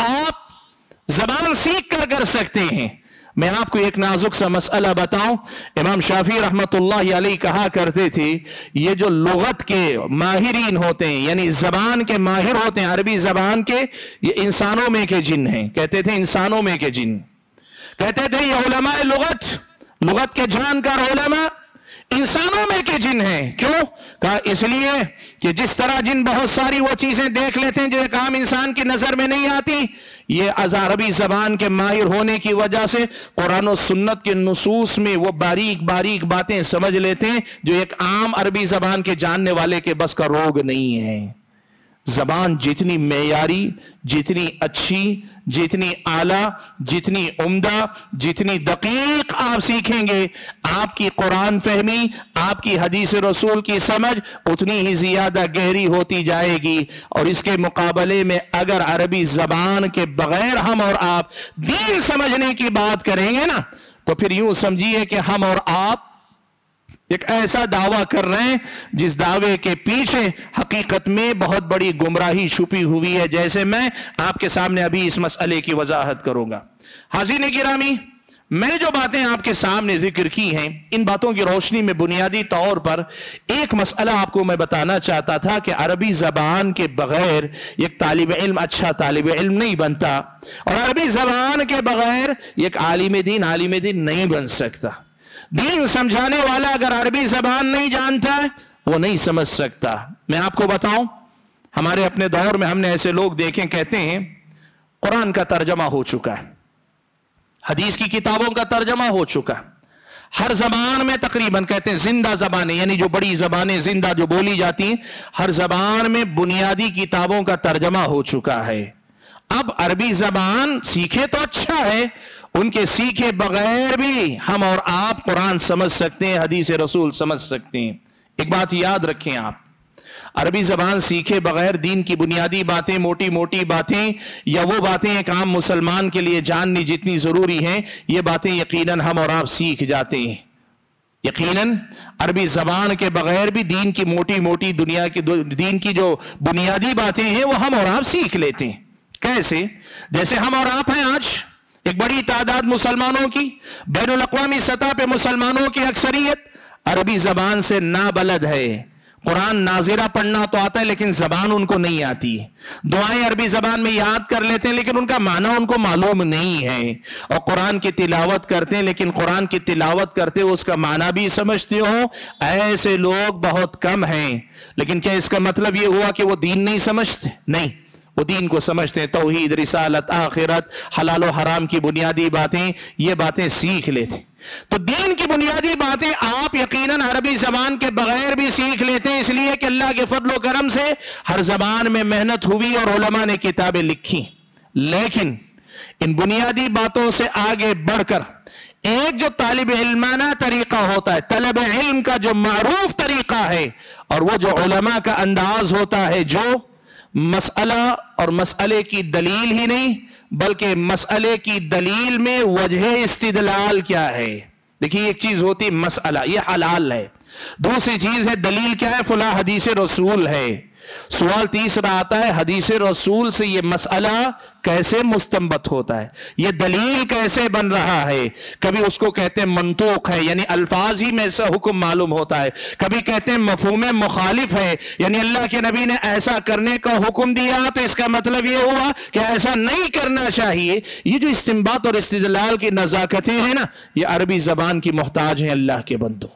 آپ زبان سیکھ کر کر سکتے ہیں۔ میں آپ کو ایک نازک سا مسئلہ بتاؤں۔ امام شافعی رحمت اللہ علیہ کہا کرتے تھے، یہ جو لغت کے ماہرین ہوتے ہیں، یعنی زبان کے ماہر ہوتے ہیں عربی زبان کے، یہ انسانوں میں کے جن ہیں۔ کہتے تھے انسانوں میں کے جن، کہتے تھے یہ علماء لغت، لغت کے جانکار علماء انسانوں میں کے جن ہیں۔ کیوں؟ کہا اس لیے کہ جس طرح جن بہت ساری وہ چیزیں دیکھ لیتے ہیں جو ایک عام انسان کی نظر میں نہیں آتی، یہ از عربی زبان کے ماہر ہونے کی وجہ سے قرآن و سنت کے نصوص میں وہ باریک باریک باتیں سمجھ لیتے ہیں جو ایک عام عربی زبان کے جاننے والے کے بس کا روگ نہیں ہے۔ زبان جتنی معیاری، جتنی اچھی، جتنی اعلیٰ، جتنی عمدہ، جتنی دقیق آپ سیکھیں گے، آپ کی قرآن فہمی، آپ کی حدیث رسول کی سمجھ اتنی ہی زیادہ گہری ہوتی جائے گی۔ اور اس کے مقابلے میں اگر عربی زبان کے بغیر ہم اور آپ دین سمجھنے کی بات کریں گے نا، تو پھر یوں سمجھیے کہ ہم اور آپ ایک ایسا دعویٰ کر رہے ہیں جس دعوے کے پیچھے حقیقت میں بہت بڑی گمراہی چھپی ہوئی ہے، جیسے میں آپ کے سامنے ابھی اس مسئلے کی وضاحت کروں گا۔ حاضرین گرامی، میں نے جو باتیں آپ کے سامنے ذکر کی ہیں، ان باتوں کی روشنی میں بنیادی طور پر ایک مسئلہ آپ کو میں بتانا چاہتا تھا کہ عربی زبان کے بغیر ایک طالب علم اچھا طالب علم نہیں بنتا، اور عربی زبان کے بغیر ایک عالم دین عالم دین نہیں بن سکتا۔ دین سمجھانے والا اگر عربی زبان نہیں جانتا ہے وہ نہیں سمجھ سکتا۔ میں آپ کو بتاؤں، ہمارے اپنے دور میں ہم نے ایسے لوگ دیکھیں، کہتے ہیں قرآن کا ترجمہ ہو چکا ہے، حدیث کی کتابوں کا ترجمہ ہو چکا ہے، ہر زبان میں تقریباً کہتے ہیں زندہ زبانیں، یعنی جو بڑی زبانیں زندہ جو بولی جاتی ہیں، ہر زبان میں بنیادی کتابوں کا ترجمہ ہو چکا ہے۔ اب عربی زبان سیکھے تو اچھا ہے، ان کے سیکھے بغیر بھی ہم اور آپ قرآن سمجھ سکتے ہیں، حدیث رسول سمجھ سکتے ہیں۔ ایک بات یاد رکھیں، آپ عربی زبان سیکھے بغیر دین کی بنیادی باتیں، موٹی موٹی باتیں، یا وہ باتیں ایک عام مسلمان کے لیے جاننی جتنی ضروری ہیں، یہ باتیں یقیناً ہم اور آپ سیکھ جاتے ہیں۔ یقیناً عربی زبان کے بغیر بھی دین کی موٹی موٹی دنیا کی دین کی جو بنیادی باتیں ہیں وہ ہم اور آپ سیکھ لیتے ہیں۔ کیسے؟ جیسے ہم اور آپ ہیں آج ایک بڑی تعداد مسلمانوں کی، بین الاقوامی سطح پہ مسلمانوں کی اکثریت عربی زبان سے نابلد ہے۔ قرآن ناظرہ پڑھنا تو آتا ہے لیکن زبان ان کو نہیں آتی، دعائیں عربی زبان میں یاد کر لیتے ہیں لیکن ان کا معنی ان کو معلوم نہیں ہے، اور قرآن کی تلاوت کرتے ہیں لیکن قرآن کی تلاوت کرتے ہوئے اس کا معنی بھی سمجھتے ہو، ایسے لوگ بہت کم ہیں۔ لیکن کیا اس کا مطلب یہ ہوا کہ وہ دین نہیں سمجھتے؟ نہیں، وہ دین کو سمجھتے ہیں، توحید، رسالت، آخرت، حلال و حرام کی بنیادی باتیں، یہ باتیں سیکھ لیتے ہیں۔ تو دین کی بنیادی باتیں آپ یقیناً عربی زبان کے بغیر بھی سیکھ لیتے ہیں، اس لیے کہ اللہ کے فضل و کرم سے ہر زبان میں محنت ہوئی اور علماء نے کتابیں لکھی۔ لیکن ان بنیادی باتوں سے آگے بڑھ کر ایک جو طالب علمانہ طریقہ ہوتا ہے، طلب علم کا جو معروف طریقہ ہے، اور وہ جو علماء کا انداز ہوتا ہے، جو مسئلہ اور مسئلے کی دلیل ہی نہیں بلکہ مسئلے کی دلیل میں وجہ استدلال کیا ہے۔ دیکھیے ایک چیز ہوتی مسئلہ، یہ حلال ہے، دوسری چیز ہے دلیل کیا ہے، فلاں حدیث رسول ہے۔ سوال تیسرا آتا ہے حدیث رسول سے یہ مسئلہ کیسے مستنبت ہوتا ہے، یہ دلیل کیسے بن رہا ہے۔ کبھی اس کو کہتے ہیں منطوق ہے، یعنی الفاظ ہی میں ایسا حکم معلوم ہوتا ہے، کبھی کہتے ہیں مفہوم مخالف ہے، یعنی اللہ کے نبی نے ایسا کرنے کا حکم دیا تو اس کا مطلب یہ ہوا کہ ایسا نہیں کرنا چاہیے۔ یہ جو استنباط اور استدلال کی نزاکتیں ہیں نا، یہ عربی زبان کی محتاج ہیں اللہ کے بندوں۔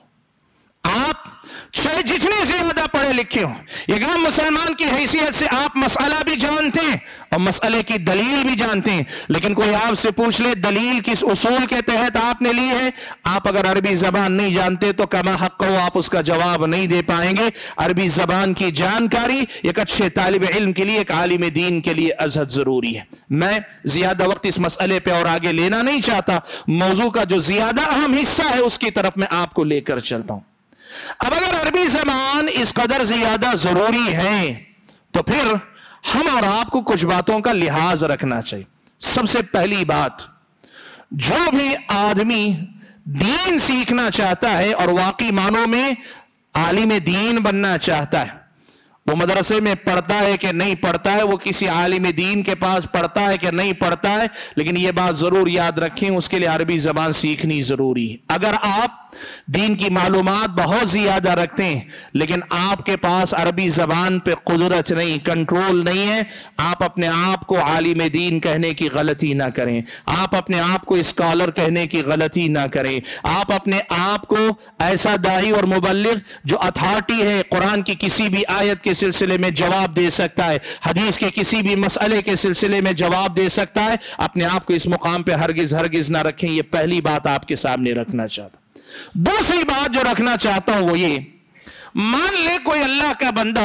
آپ چاہے جتنے زیادہ پڑھے لکھے ہوں، ایک عام مسلمان کی حیثیت سے آپ مسئلہ بھی جانتے ہیں اور مسئلے کی دلیل بھی جانتے ہیں، لیکن کوئی آپ سے پوچھ لے دلیل کس اصول کے تحت آپ نے لی ہے، آپ اگر عربی زبان نہیں جانتے تو کما حق ہو آپ اس کا جواب نہیں دے پائیں گے۔ عربی زبان کی جانکاری ایک اچھے طالب علم کے لیے، ایک عالم دین کے لیے ازحد ضروری ہے۔ میں زیادہ وقت اس مسئلے پہ اور آگے لینا نہیں چاہتا، موضوع کا جو زیادہ اہم حصہ ہے اس کی طرف میں آپ کو لے کر چلتا ہوں۔ اب اگر عربی زبان اس قدر زیادہ ضروری ہے تو پھر ہم اور آپ کو کچھ باتوں کا لحاظ رکھنا چاہیے۔ سب سے پہلی بات، جو بھی آدمی دین سیکھنا چاہتا ہے اور واقعی معنوں میں عالم دین بننا چاہتا ہے، وہ مدرسے میں پڑھتا ہے کہ نہیں پڑھتا ہے، وہ کسی عالم دین کے پاس پڑھتا ہے کہ نہیں پڑھتا ہے، لیکن یہ بات ضرور یاد رکھیں اس کے لیے عربی زبان سیکھنی ضروری ہے۔ اگر آپ دین کی معلومات بہت زیادہ رکھتے ہیں لیکن آپ کے پاس عربی زبان پہ قدرت نہیں، کنٹرول نہیں ہے، آپ اپنے آپ کو عالم دین کہنے کی غلطی نہ کریں، آپ اپنے آپ کو اسکالر کہنے کی غلطی نہ کریں، آپ اپنے آپ کو ایسا داعی اور مبلغ جو اتھارٹی ہے، قرآن کی کسی بھی آیت کے سلسلے میں جواب دے سکتا ہے، حدیث کے کسی بھی مسئلے کے سلسلے میں جواب دے سکتا ہے، اپنے آپ کو اس مقام پہ ہرگز ہرگز نہ رکھیں۔ یہ پہلی بات آپ کے سامنے رکھنا چاہتا۔ دوسری بات جو رکھنا چاہتا ہوں وہ یہ، مان لے کوئی اللہ کا بندہ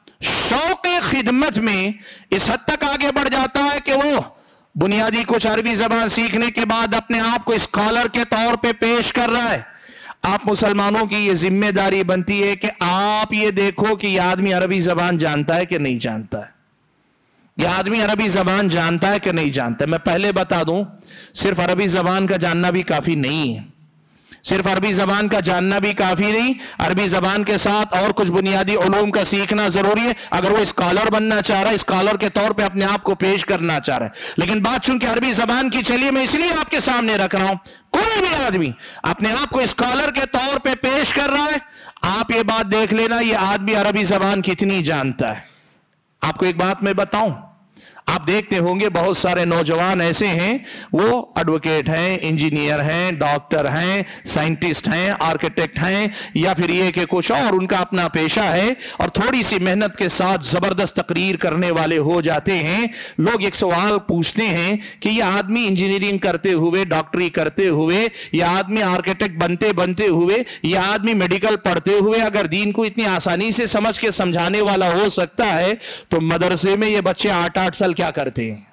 شوق خدمت میں اس حد تک آگے بڑھ جاتا ہے کہ وہ بنیادی کچھ عربی زبان سیکھنے کے بعد اپنے آپ کو اسکالر کے طور پہ پیش کر رہا ہے۔ آپ مسلمانوں کی یہ ذمہ داری بنتی ہے کہ آپ یہ دیکھو کہ یہ آدمی عربی زبان جانتا ہے کہ نہیں جانتا ہے، یہ آدمی عربی زبان جانتا ہے کہ نہیں جانتا ہے۔ میں پہلے بتا دوں، صرف عربی زبان کا جاننا بھی کافی نہیں ہے، صرف عربی زبان کا جاننا بھی کافی نہیں، عربی زبان کے ساتھ اور کچھ بنیادی علوم کا سیکھنا ضروری ہے اگر وہ اسکالر بننا چاہ رہا ہے، اسکالر کے طور پہ اپنے آپ کو پیش کرنا چاہ رہا ہے۔ لیکن بات چونکہ عربی زبان کی چلیے میں اس لیے آپ کے سامنے رکھ رہا ہوں، کوئی بھی آدمی اپنے آپ کو اسکالر کے طور پہ پیش کر رہا ہے، آپ یہ بات دیکھ لینا یہ آدمی عربی زبان کتنی جانتا ہے۔ آپ کو ایک بات میں بتاؤں، آپ دیکھتے ہوں گے بہت سارے نوجوان ایسے ہیں، وہ ایڈوکیٹ ہیں، انجینئر ہیں، ڈاکٹر ہیں، سائنٹسٹ ہیں، آرکیٹیکٹ ہیں، یا پھر یہ کہ کچھ اور ان کا اپنا پیشہ ہے اور تھوڑی سی محنت کے ساتھ زبردست تقریر کرنے والے ہو جاتے ہیں۔ لوگ ایک سوال پوچھتے ہیں کہ یہ آدمی انجینئرنگ کرتے ہوئے، ڈاکٹری کرتے ہوئے، یہ آدمی آرکیٹیکٹ بنتے بنتے ہوئے، یہ آدمی میڈیکل پڑھتے ہوئے اگر دین کو اتنی آسانی سے سمجھ کے سمجھانے والا ہو سکتا ہے تو مدرسے میں یہ بچے آٹھ آٹھ سال کیا کرتے ہیں؟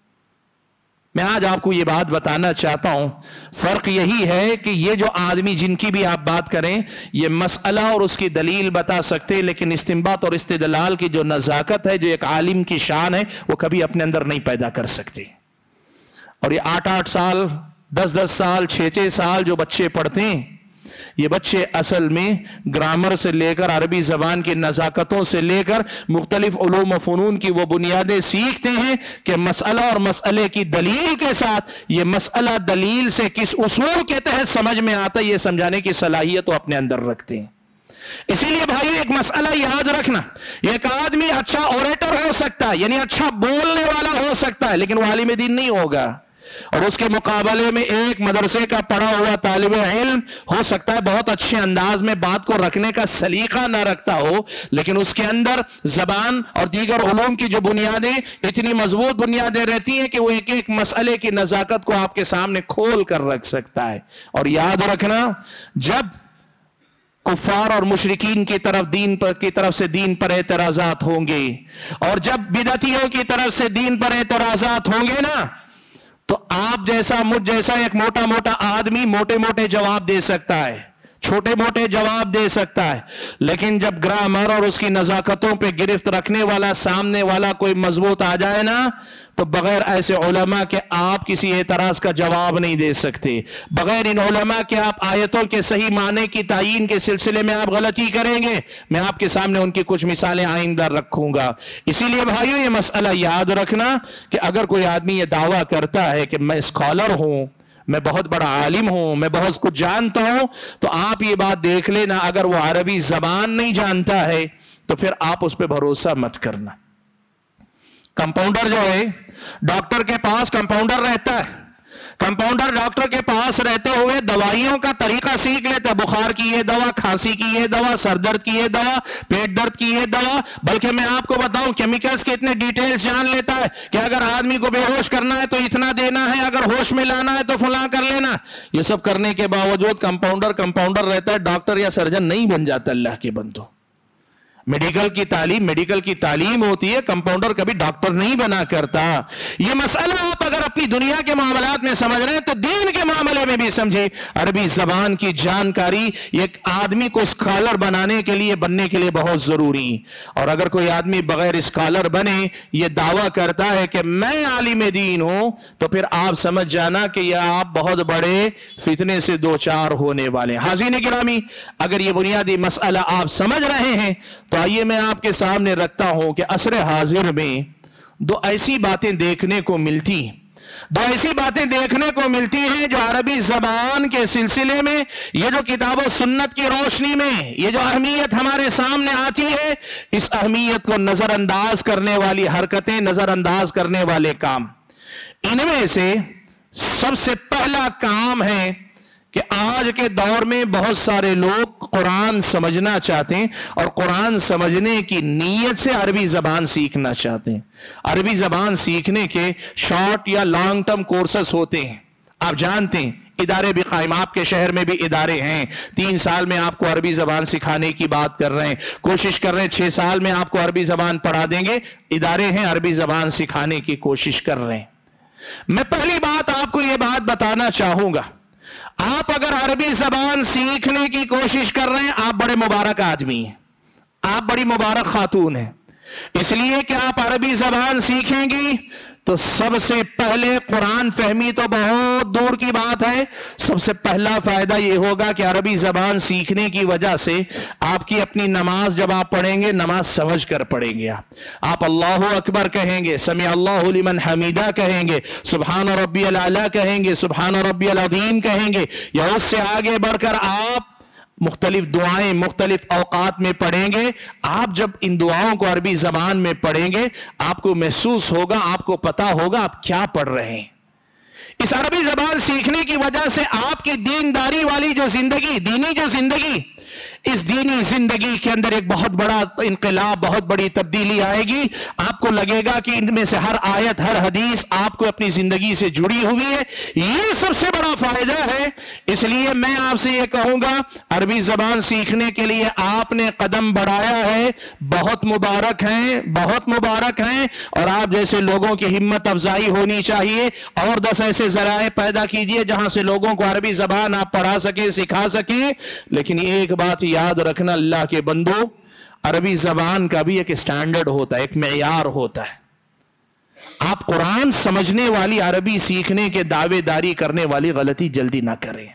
میں آج آپ کو یہ بات بتانا چاہتا ہوں، فرق یہی ہے کہ یہ جو آدمی جن کی بھی آپ بات کریں یہ مسئلہ اور اس کی دلیل بتا سکتے، لیکن استنباط اور استدلال کی جو نزاکت ہے، جو ایک عالم کی شان ہے، وہ کبھی اپنے اندر نہیں پیدا کر سکتے۔ اور یہ آٹھ آٹھ سال، دس دس سال، چھ چھ سال جو بچے پڑھتے ہیں، یہ بچے اصل میں گرامر سے لے کر عربی زبان کی نزاکتوں سے لے کر مختلف علوم و فنون کی وہ بنیادیں سیکھتے ہیں کہ مسئلہ اور مسئلے کی دلیل کے ساتھ یہ مسئلہ دلیل سے کس اصول کے تحت سمجھ میں آتا ہے یہ سمجھانے کی صلاحیت وہ اپنے اندر رکھتے ہیں۔ اسی لیے بھائی ایک مسئلہ یاد رکھنا، ایک آدمی اچھا اوریٹر ہو سکتا ہے، یعنی اچھا بولنے والا ہو سکتا ہے، لیکن وہ عالم دین نہیں ہوگا۔ اور اس کے مقابلے میں ایک مدرسے کا پڑھا ہوا طالب علم ہو سکتا ہے بہت اچھے انداز میں بات کو رکھنے کا سلیقہ نہ رکھتا ہو، لیکن اس کے اندر زبان اور دیگر علوم کی جو بنیادیں اتنی مضبوط بنیادیں رہتی ہیں کہ وہ ایک ایک مسئلے کی نزاکت کو آپ کے سامنے کھول کر رکھ سکتا ہے۔ اور یاد رکھنا، جب کفار اور مشرکین کی طرف دین پر کی طرف سے دین پر اعتراضات ہوں گے، اور جب بدعتیوں کی طرف سے دین پر اعتراضات ہوں گے نا، تو آپ جیسا مجھ جیسا ایک موٹا موٹا آدمی موٹے موٹے جواب دے سکتا ہے، چھوٹے موٹے جواب دے سکتا ہے، لیکن جب گرامر اور اس کی نزاکتوں پہ گرفت رکھنے والا سامنے والا کوئی مضبوط آ جائے نا، تو بغیر ایسے علماء کے آپ کسی اعتراض کا جواب نہیں دے سکتے، بغیر ان علماء کے آپ آیتوں کے صحیح معنی کی تعیین کے سلسلے میں آپ غلطی کریں گے۔ میں آپ کے سامنے ان کی کچھ مثالیں آئندہ رکھوں گا۔ اسی لیے بھائیو، یہ مسئلہ یاد رکھنا کہ اگر کوئی آدمی یہ دعویٰ کرتا ہے کہ میں اسکالر ہوں، میں بہت بڑا عالم ہوں، میں بہت کچھ جانتا ہوں، تو آپ یہ بات دیکھ لینا، اگر وہ عربی زبان نہیں جانتا ہے تو پھر آپ اس پہ بھروسہ مت کرنا۔ کمپاؤنڈر جو ہے، ڈاکٹر کے پاس کمپاؤنڈر رہتا ہے، کمپاؤنڈر ڈاکٹر کے پاس رہتے ہوئے دوائیوں کا طریقہ سیکھ لیتا ہے، بخار کی یہ دوا، کھانسی کی یہ دوا، سر درد کی یہ دوا، پیٹ درد کی یہ دوا، بلکہ میں آپ کو بتاؤں کیمیکلز کے اتنے ڈیٹیلز جان لیتا ہے کہ اگر آدمی کو بے ہوش کرنا ہے تو اتنا دینا ہے، اگر ہوش میں لانا ہے تو فلاں کر لینا۔ یہ سب کرنے کے باوجود کمپاؤنڈر کمپاؤنڈر رہتا ہے، ڈاکٹر یا سرجن نہیں بن جاتا۔ اللہ کے بندو، میڈیکل کی تعلیم میڈیکل کی تعلیم ہوتی ہے، کمپاؤنڈر کبھی ڈاکٹر نہیں بنا کرتا۔ یہ مسئلہ آپ اگر اپنی دنیا کے معاملات میں سمجھ رہے ہیں تو دین کے معاملے میں بھی سمجھے۔ عربی زبان کی جانکاری ایک آدمی کو اسکالر بنانے کے لیے بننے کے لیے بہت ضروری، اور اگر کوئی آدمی بغیر اسکالر بنے یہ دعویٰ کرتا ہے کہ میں عالم دین ہوں، تو پھر آپ سمجھ جانا کہ یہ آپ بہت بڑے فتنے سے دو چار ہونے والے ہیں۔ حاضرین گرامی، اگر یہ بنیادی مسئلہ آپ سمجھ رہے ہیں تو آئیے میں آپ کے سامنے رکھتا ہوں کہ عصر حاضر میں دو ایسی باتیں دیکھنے کو ملتی دو ایسی باتیں دیکھنے کو ملتی ہیں جو عربی زبان کے سلسلے میں، یہ جو کتاب و سنت کی روشنی میں یہ جو اہمیت ہمارے سامنے آتی ہے، اس اہمیت کو نظر انداز کرنے والی حرکتیں، نظر انداز کرنے والے کام، ان میں سے سب سے پہلا کام ہے کہ آج کے دور میں بہت سارے لوگ قرآن سمجھنا چاہتے ہیں اور قرآن سمجھنے کی نیت سے عربی زبان سیکھنا چاہتے ہیں۔ عربی زبان سیکھنے کے شارٹ یا لانگ ٹرم کورسز ہوتے ہیں، آپ جانتے ہیں، ادارے بھی قائم، آپ کے شہر میں بھی ادارے ہیں، تین سال میں آپ کو عربی زبان سکھانے کی بات کر رہے ہیں، کوشش کر رہے ہیں چھ سال میں آپ کو عربی زبان پڑھا دیں گے، ادارے ہیں عربی زبان سکھانے کی کوشش کر رہے ہیں۔ میں پہلی بات آپ کو یہ بات بتانا چاہوں گا، آپ اگر عربی زبان سیکھنے کی کوشش کر رہے ہیں، آپ بڑے مبارک آدمی ہیں، آپ بڑی مبارک خاتون ہیں، اس لیے کہ آپ عربی زبان سیکھیں گی تو سب سے پہلے قرآن فہمی تو بہت دور کی بات ہے، سب سے پہلا فائدہ یہ ہوگا کہ عربی زبان سیکھنے کی وجہ سے آپ کی اپنی نماز جب آپ پڑھیں گے، نماز سمجھ کر پڑھیں گے، آپ اللہ اکبر کہیں گے، سمع اللہ لمن حمیدہ کہیں گے، سبحان ربی الاعلیٰ کہیں گے، سبحان ربی العظیم کہیں گے، یا اس سے آگے بڑھ کر آپ مختلف دعائیں مختلف اوقات میں پڑھیں گے۔ آپ جب ان دعاؤں کو عربی زبان میں پڑھیں گے، آپ کو محسوس ہوگا، آپ کو پتا ہوگا آپ کیا پڑھ رہے ہیں۔ اس عربی زبان سیکھنے کی وجہ سے آپ کی دینداری والی جو زندگی، دینی جو زندگی، اس دینی زندگی کے اندر ایک بہت بڑا انقلاب، بہت بڑی تبدیلی آئے گی۔ آپ کو لگے گا کہ ان میں سے ہر آیت، ہر حدیث آپ کو اپنی زندگی سے جڑی ہوئی ہے۔ یہ سب سے بڑا فائدہ ہے۔ اس لیے میں آپ سے یہ کہوں گا، عربی زبان سیکھنے کے لیے آپ نے قدم بڑھایا ہے، بہت مبارک ہیں، بہت مبارک ہیں، اور آپ جیسے لوگوں کی ہمت افزائی ہونی چاہیے، اور دس ایسے ذرائع پیدا کیجئے جہاں سے لوگوں کو عربی زبان آپ پڑھا سکیں، سکھا سکیں۔ لیکن ایک بات یاد رکھنا اللہ کے بندو، عربی زبان کا بھی ایک اسٹینڈرڈ ہوتا ہے، ایک معیار ہوتا ہے۔ آپ قرآن سمجھنے والی عربی سیکھنے کے دعوے داری کرنے والی غلطی جلدی نہ کریں۔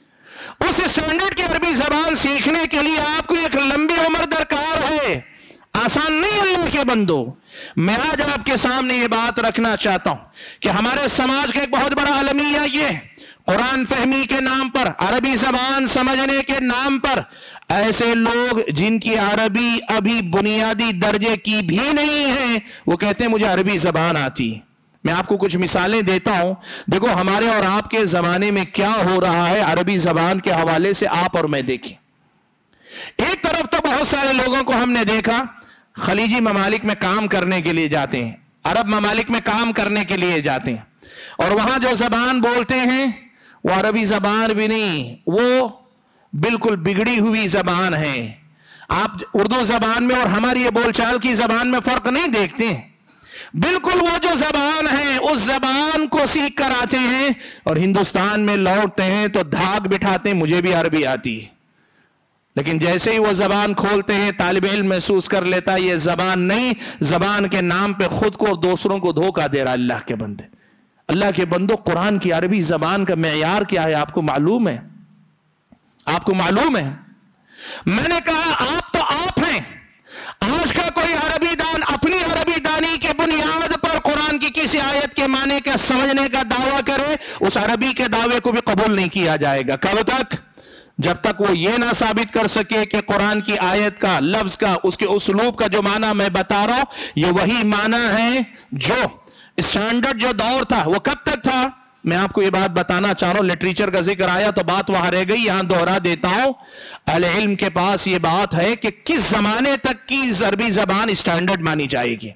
اس اسٹینڈرڈ کی عربی زبان سیکھنے کے لیے آپ کو ایک لمبی عمر درکار ہے، آسان نہیں اللہ کے بندو۔ میں آج آپ کے سامنے یہ بات رکھنا چاہتا ہوں کہ ہمارے سماج کا ایک بہت بڑا المیہ یہ قرآن فہمی کے نام پر، عربی زبان سمجھنے کے نام پر، ایسے لوگ جن کی عربی ابھی بنیادی درجے کی بھی نہیں ہے، وہ کہتے ہیں مجھے عربی زبان آتی۔ میں آپ کو کچھ مثالیں دیتا ہوں. دیکھو ہمارے اور آپ کے زمانے میں کیا ہو رہا ہے عربی زبان کے حوالے سے آپ اور میں دیکھیں. ایک طرف تو بہت سارے لوگوں کو ہم نے دیکھا خلیجی ممالک میں کام کرنے کے لیے جاتے ہیں, عرب ممالک میں کام کرنے کے لیے جاتے ہیں, اور وہاں جو زبان بولتے ہیں وہ عربی زبان بھی نہیں, وہ بالکل بگڑی ہوئی زبان ہے. آپ اردو زبان میں اور ہماری یہ بول چال کی زبان میں فرق نہیں دیکھتے ہیں. بالکل وہ جو زبان ہے اس زبان کو سیکھ کر آتے ہیں اور ہندوستان میں لوٹتے ہیں تو دھاگ بٹھاتے ہیں مجھے بھی عربی آتی ہے. لیکن جیسے ہی وہ زبان کھولتے ہیں طالب علم محسوس کر لیتا ہے یہ زبان نہیں, زبان کے نام پہ خود کو اور دوسروں کو دھوکہ دے رہا. اللہ کے بندے, اللہ کے بندو, قرآن کی عربی زبان کا معیار کیا ہے آپ کو معلوم ہے؟ آپ کو معلوم ہے؟ میں نے کہا آپ تو آپ ہیں. آج کا کوئی عربی دان اپنی عربی دانی کے بنیاد پر قرآن کی کسی آیت کے معنی کا سمجھنے کا دعویٰ کرے, اس عربی کے دعوے کو بھی قبول نہیں کیا جائے گا. کب تک؟ جب تک وہ یہ نہ ثابت کر سکے کہ قرآن کی آیت کا, لفظ کا, اس کے اسلوب کا جو معنی میں بتا رہا ہوں یہ وہی معنی ہے جو اسٹینڈرڈ جو دور تھا وہ کب تک تھا. میں آپ کو یہ بات بتانا چاہ رہا ہوں, لٹریچر کا ذکر آیا تو بات وہاں رہ گئی, یہاں دوہرا دیتا ہوں. اہل علم کے پاس یہ بات ہے کہ کس زمانے تک کی عربی زبان اسٹینڈرڈ مانی جائے گی.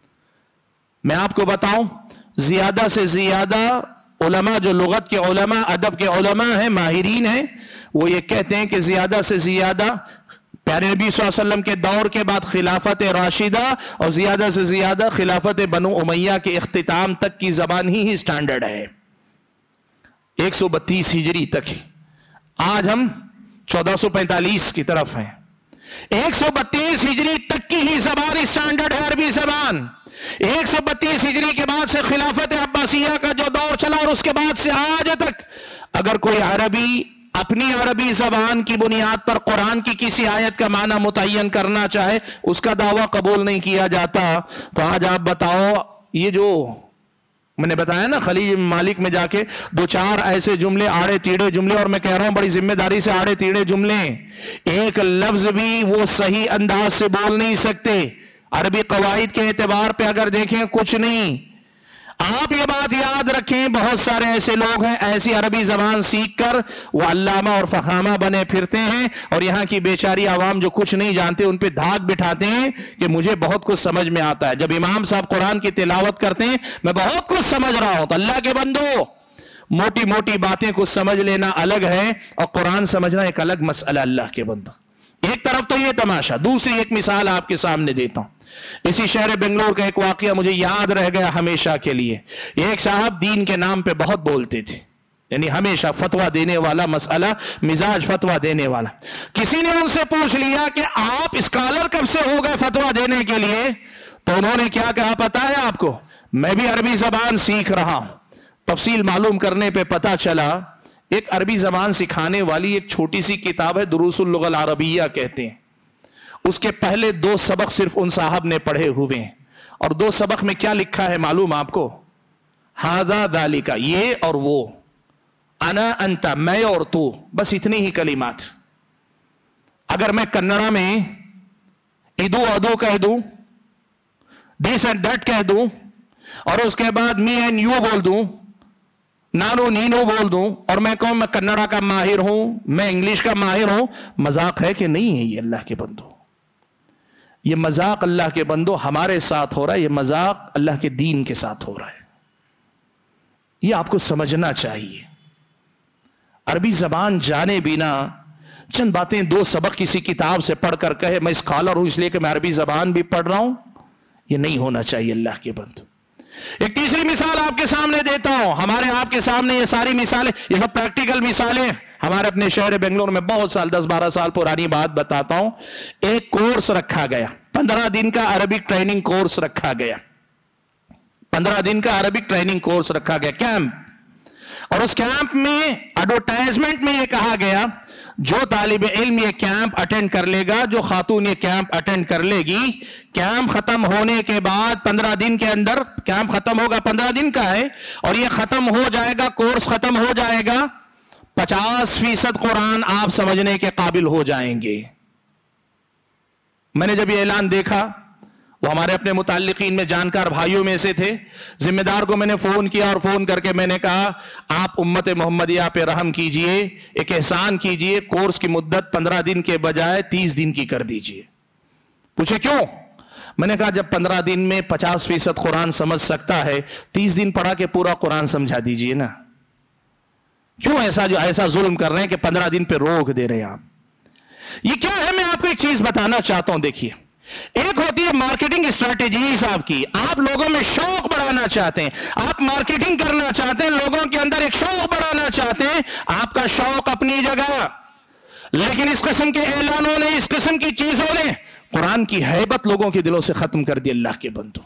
میں آپ کو بتاؤں, زیادہ سے زیادہ علماء, جو لغت کے علماء, ادب کے علماء ہیں, ماہرین ہیں, وہ یہ کہتے ہیں کہ زیادہ سے زیادہ پیارے نبی صلی اللہ علیہ وسلم کے دور کے بعد خلافت راشدہ اور زیادہ سے زیادہ خلافت بنو امیہ کے اختتام تک کی زبان ہی ہی اسٹینڈرڈ ہے. ایک سو بتیس ہجری تک. آج ہم چودہ سو پینتالیس کی طرف ہیں. ایک سو بتیس ہجری تک کی ہی زبان اسٹینڈرڈ ہے عربی زبان. ایک سو بتیس ہجری کے بعد سے خلافت عباسیہ کا جو دور چلا اور اس کے بعد سے آج تک اگر کوئی عربی اپنی عربی زبان کی بنیاد پر قرآن کی کسی آیت کا معنی متعین کرنا چاہے اس کا دعویٰ قبول نہیں کیا جاتا. تو آج آپ بتاؤ, یہ جو میں نے بتایا نا خلیج ممالک میں جا کے دو چار ایسے جملے آڑے تیڑے جملے, اور میں کہہ رہا ہوں بڑی ذمہ داری سے آڑے تیڑے جملے, ایک لفظ بھی وہ صحیح انداز سے بول نہیں سکتے. عربی قواعد کے اعتبار پہ اگر دیکھیں کچھ نہیں. آپ یہ بات یاد رکھیں, بہت سارے ایسے لوگ ہیں ایسی عربی زبان سیکھ کر وہ علامہ اور فخامہ بنے پھرتے ہیں, اور یہاں کی بیچاری عوام جو کچھ نہیں جانتے ان پہ دھاگ بٹھاتے ہیں کہ مجھے بہت کچھ سمجھ میں آتا ہے. جب امام صاحب قرآن کی تلاوت کرتے ہیں میں بہت کچھ سمجھ رہا ہوں. تو اللہ کے بندو, موٹی موٹی باتیں کو سمجھ لینا الگ ہے اور قرآن سمجھنا ایک الگ مسئلہ. اللہ کے بندو, ایک طرف تو یہ تماشا, دوسری ایک مثال آپ کے سامنے دیتا ہوں. اسی شہر بنگلور کا ایک واقعہ مجھے یاد رہ گیا ہمیشہ کے لیے. ایک صاحب دین کے نام پہ بہت بولتے تھے, یعنی ہمیشہ فتویٰ دینے والا, مسئلہ مزاج فتویٰ دینے والا. کسی نے ان سے پوچھ لیا کہ آپ اسکالر کب سے ہو گئے فتویٰ دینے کے لیے؟ تو انہوں نے کیا کہا پتا ہے آپ کو؟ میں بھی عربی زبان سیکھ رہا ہوں. تفصیل معلوم کرنے پہ پتا چلا ایک عربی زبان سکھانے والی ایک چھوٹی سی کتاب ہے, دروس اللغہ العربیہ کہتے ہیں. اس کے پہلے دو سبق صرف ان صاحب نے پڑھے ہوئے ہیں, اور دو سبق میں کیا لکھا ہے معلوم آپ کو؟ ہاذا ذالکا, یہ اور وہ, انا انت, میں اور تو, بس اتنی ہی کلمات. اگر میں کنڑا میں ادو ادو کہہ دوں, دس اینڈ دیٹ کہہ دوں, اور اس کے بعد می اینڈ یو بول دوں, نانو نینو بول دوں, اور میں کہوں میں کنڑا کا ماہر ہوں, میں انگلش کا ماہر ہوں, مذاق ہے کہ نہیں ہے؟ یہ اللہ کے بندو, یہ مذاق اللہ کے بندو ہمارے ساتھ ہو رہا ہے, یہ مذاق اللہ کے دین کے ساتھ ہو رہا ہے. یہ آپ کو سمجھنا چاہیے. عربی زبان جانے بنا چند باتیں دو سبق کسی کتاب سے پڑھ کر کہے میں اسکالر ہوں اس لیے کہ میں عربی زبان بھی پڑھ رہا ہوں, یہ نہیں ہونا چاہیے اللہ کے بندو. ایک تیسری مثال آپ کے سامنے دیتا ہوں. ہمارے آپ کے سامنے یہ ساری مثالیں, یہ سب پریکٹیکل مثالیں. ہمارے اپنے شہر بنگلور میں بہت سال, دس بارہ سال پرانی بات بتاتا ہوں. ایک کورس رکھا گیا, پندرہ دن کا عربک ٹریننگ کورس رکھا گیا. پندرہ دن کا عربک ٹریننگ کورس رکھا گیا, کیمپ. اور اس کیمپ میں ایڈورٹائزمنٹ میں یہ کہا گیا جو طالب علم یہ کیمپ اٹینڈ کر لے گا, جو خاتون یہ کیمپ اٹینڈ کر لے گی, کیمپ ختم ہونے کے بعد پندرہ دن کے اندر, کیمپ ختم ہوگا پندرہ دن کا ہے اور یہ ختم ہو جائے گا, کورس ختم ہو جائے گا, پچاس فیصد قرآن آپ سمجھنے کے قابل ہو جائیں گے. میں نے جب یہ اعلان دیکھا وہ ہمارے اپنے متعلقین میں جانکار بھائیوں میں سے تھے. ذمہ دار کو میں نے فون کیا اور فون کر کے میں نے کہا آپ امت محمدیہ پہ رحم کیجئے, ایک احسان کیجئے, کورس کی مدت پندرہ دن کے بجائے تیس دن کی کر دیجئے. پوچھے کیوں؟ میں نے کہا جب پندرہ دن میں پچاس فیصد قرآن سمجھ سکتا ہے, تیس دن پڑھا کے پورا قرآن سمجھا دیجئے نا. کیوں ایسا جو ایسا ظلم کر رہے ہیں کہ پندرہ دن پہ روک دے رہے ہیں آپ؟ یہ کیا ہے؟ میں آپ کو ایک چیز بتانا چاہتا ہوں. دیکھیے, ایک ہوتی ہے مارکیٹنگ اسٹریٹجیز آپ کی, آپ لوگوں میں شوق بڑھانا چاہتے ہیں, آپ مارکیٹنگ کرنا چاہتے ہیں, لوگوں کے اندر ایک شوق بڑھانا چاہتے ہیں. آپ کا شوق اپنی جگہ, لیکن اس قسم کے اعلانوں نے, اس قسم کی چیزوں نے قرآن کی ہیبت لوگوں کے دلوں سے ختم کر دی. اللہ کے بندو,